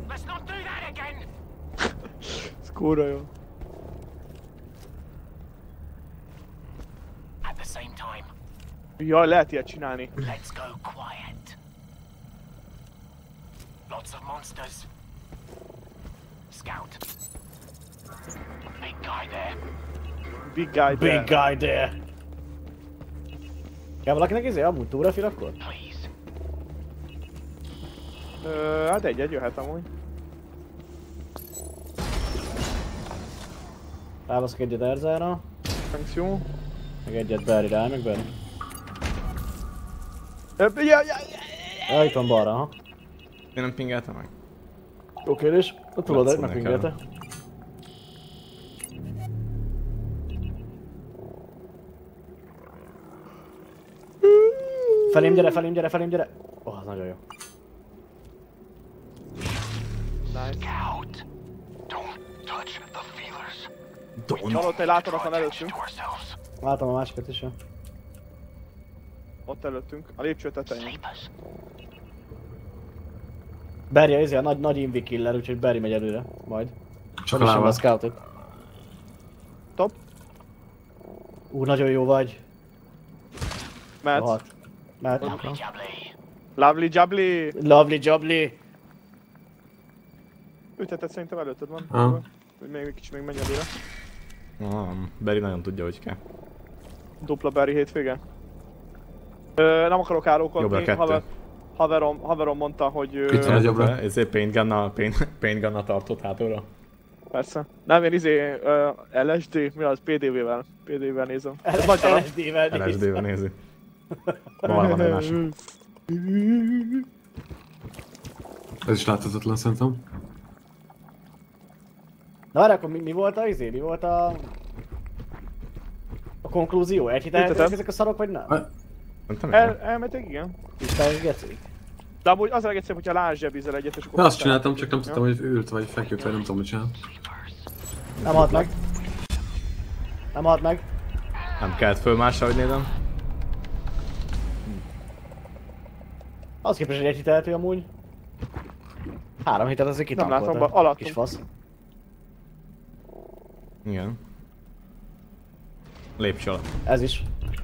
Ez kurva jó. Jaj, lehet ilyet csinálni. Let's go quiet. Lots of monsters. Scout. Big guy there. Big guy there. Big guy there. Kell valakinek izé amúgy túrafil akkor? Please. Ö, hát egy-egy jöhet amúgy. Elbaszok egyet Erzára. Thanks you. Meg egyet Barryre, áll meg Barry. Ö, ja, ja, ja, Ja, itt van balra, ha. Én nem pingeltem meg? Jó kérdés. A túlod Látszódnak meg pingelte. Felém gyere, felém gyere, felém gyere! Oh, nagyon jó. Nice. Scout. Don't touch the feelers. Csalott egy látónak van előttünk. To ourselves. Látom a másikat is, jó. Ott előttünk. A lépcső tetején. Sleepers. Barry a izé a nagy, nagy invi killer, úgyhogy Barry megy előre. Majd. Csak Sem a lába. scoutot. Top. Ú, nagyon jó vagy. Mehet. Rohadt. Mehet. Lovely jubbly. Lovely jubbly. Lovely jubbly. Ütetet szerintem előtted van. Ah. Hogy még egy kicsit még menj előre. Ah, Barry nagyon tudja, hogy kell. Dupla Barry hétvége. Ö, nem akarok Jobbra árulkodni. kettő. Haver, haverom, haverom mondta, hogy... Ö, Itt van a jobbra. Ezért paint gun-nal, paint, paint gun-nal tartott hátulra. Persze. Nem, én izé... Ö, el es dé, mi az? pé dé vé-vel. pé dé vé-vel nézem. el Nagy darab. es dé-vel el es dé-vel nézi. Van, van egy másik. Ez is láthatatlan szerintem. Na várj, akkor mi, mi volt a izé? Mi volt a... A konklúzió? Elhitelhetőek Ütetem. ezek a szarok, vagy nem? Ah. Nem El, elmetek, igen. Isten gecik. De amúgy az a legegyszerűbb, hogyha lázsebízel egyet, és akkor... De azt csináltam, csak nem tudtam, hogy ült vagy feküdt, vagy nem tudom, mit csinál. Nem halt meg. Nem halt meg. Nem kellett föl másra, hogy nézem. Az képest, hogy egy hitelhető amúgy. Három hitet azért Nem látom, kitankolta. ba- alattunk. Kis fasz. Igen. Lépcső alatt. Ez is.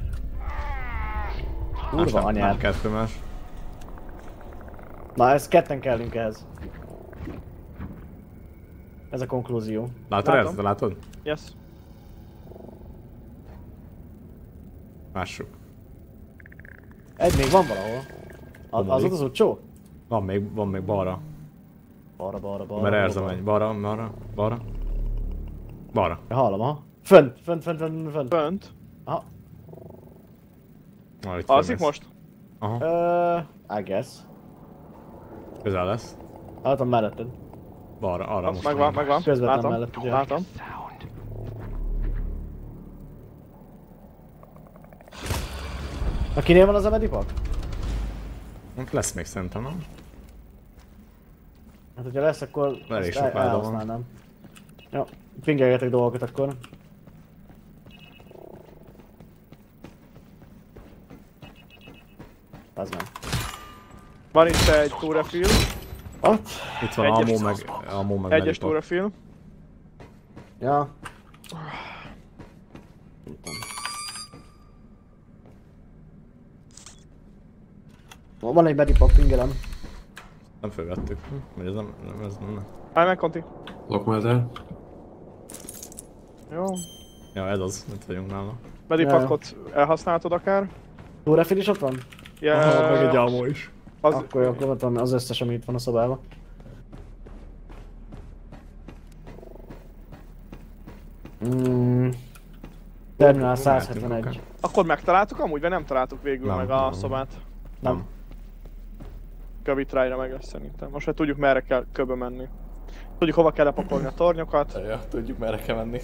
Más Kurva nem, nem anyád. kellett föl más. Na, ez ketten kellünk ehhez. Ez a konklúzió. Látod Látom. ezt? Látod? Yes. Lássuk. Egy még van valahol. Az, az Hanyadik? ott az utcsó? Van még, van még balra. Balra, balra, balra. Mert Erza balra. megy. Balra, balra, balra. Balra. Ja, hallom, aha. Fönt, fönt, fönt, fönt, fönt. Fönt. Aha. Ah, itt Alszik fölmész. most? Aha. Uh, I guess. Közel lesz. Látom melletted. Balra, arra Az most. megvan, megy. megvan. Közvetlen Látom. mellett, ugye? Látom. Sound. Na, kinél van az a medipak? Ott lesz még szerintem, nem? Hát, hogyha lesz, akkor Elég ezt sok el- láda van. elhasználnám. Jó, fingeljetek dolgokat akkor. Az meg. Van itt egy túrefil. Ott? Itt van Egyes ammo meg, ammo meg Egyes medipak. túrefil. Ja. Van egy medipak, fingelem. Nem fölvettük. Hm? Vagy ez nem, nem, ez nem. Állj meg, Conti. Lockmelter. Jó. Ja, ez az, itt vagyunk nála. Medipakot elhasználtad akár. Túrefil is ott van? Ja, Aha, meg egy ammo is. az, Akkor, akkor ott van az összes, ami itt van a szobában. Mm. Terminál száz hetvenegy. akkor megtaláltuk amúgy, vagy nem találtuk végül Nem, meg a nem. szobát? Nem. Kövi tryra meg azt szerintem. Most már tudjuk merre kell köbbe menni. Tudjuk hova kell lepakolni a tornyokat. Ja, tudjuk merre kell menni.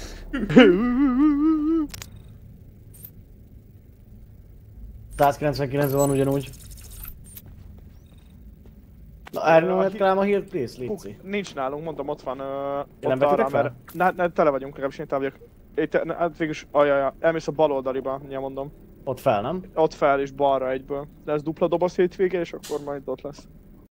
száz kilencvenkilenc van ugyanúgy. Na, elnyomjad rám a hírt, please, Hú, Lici. nincs nálunk, mondom, ott van. Uh, nem ott vettétek arra, fel? mert... Ne, ne, tele vagyunk, legalábbis én tele vagyok. Itt, hát végülis, ajajaj, elmész a bal oldaliba, nyomondom. Ott fel, nem? Ott fel és balra egyből. Lesz dupla doboz hétvége, és akkor majd ott lesz.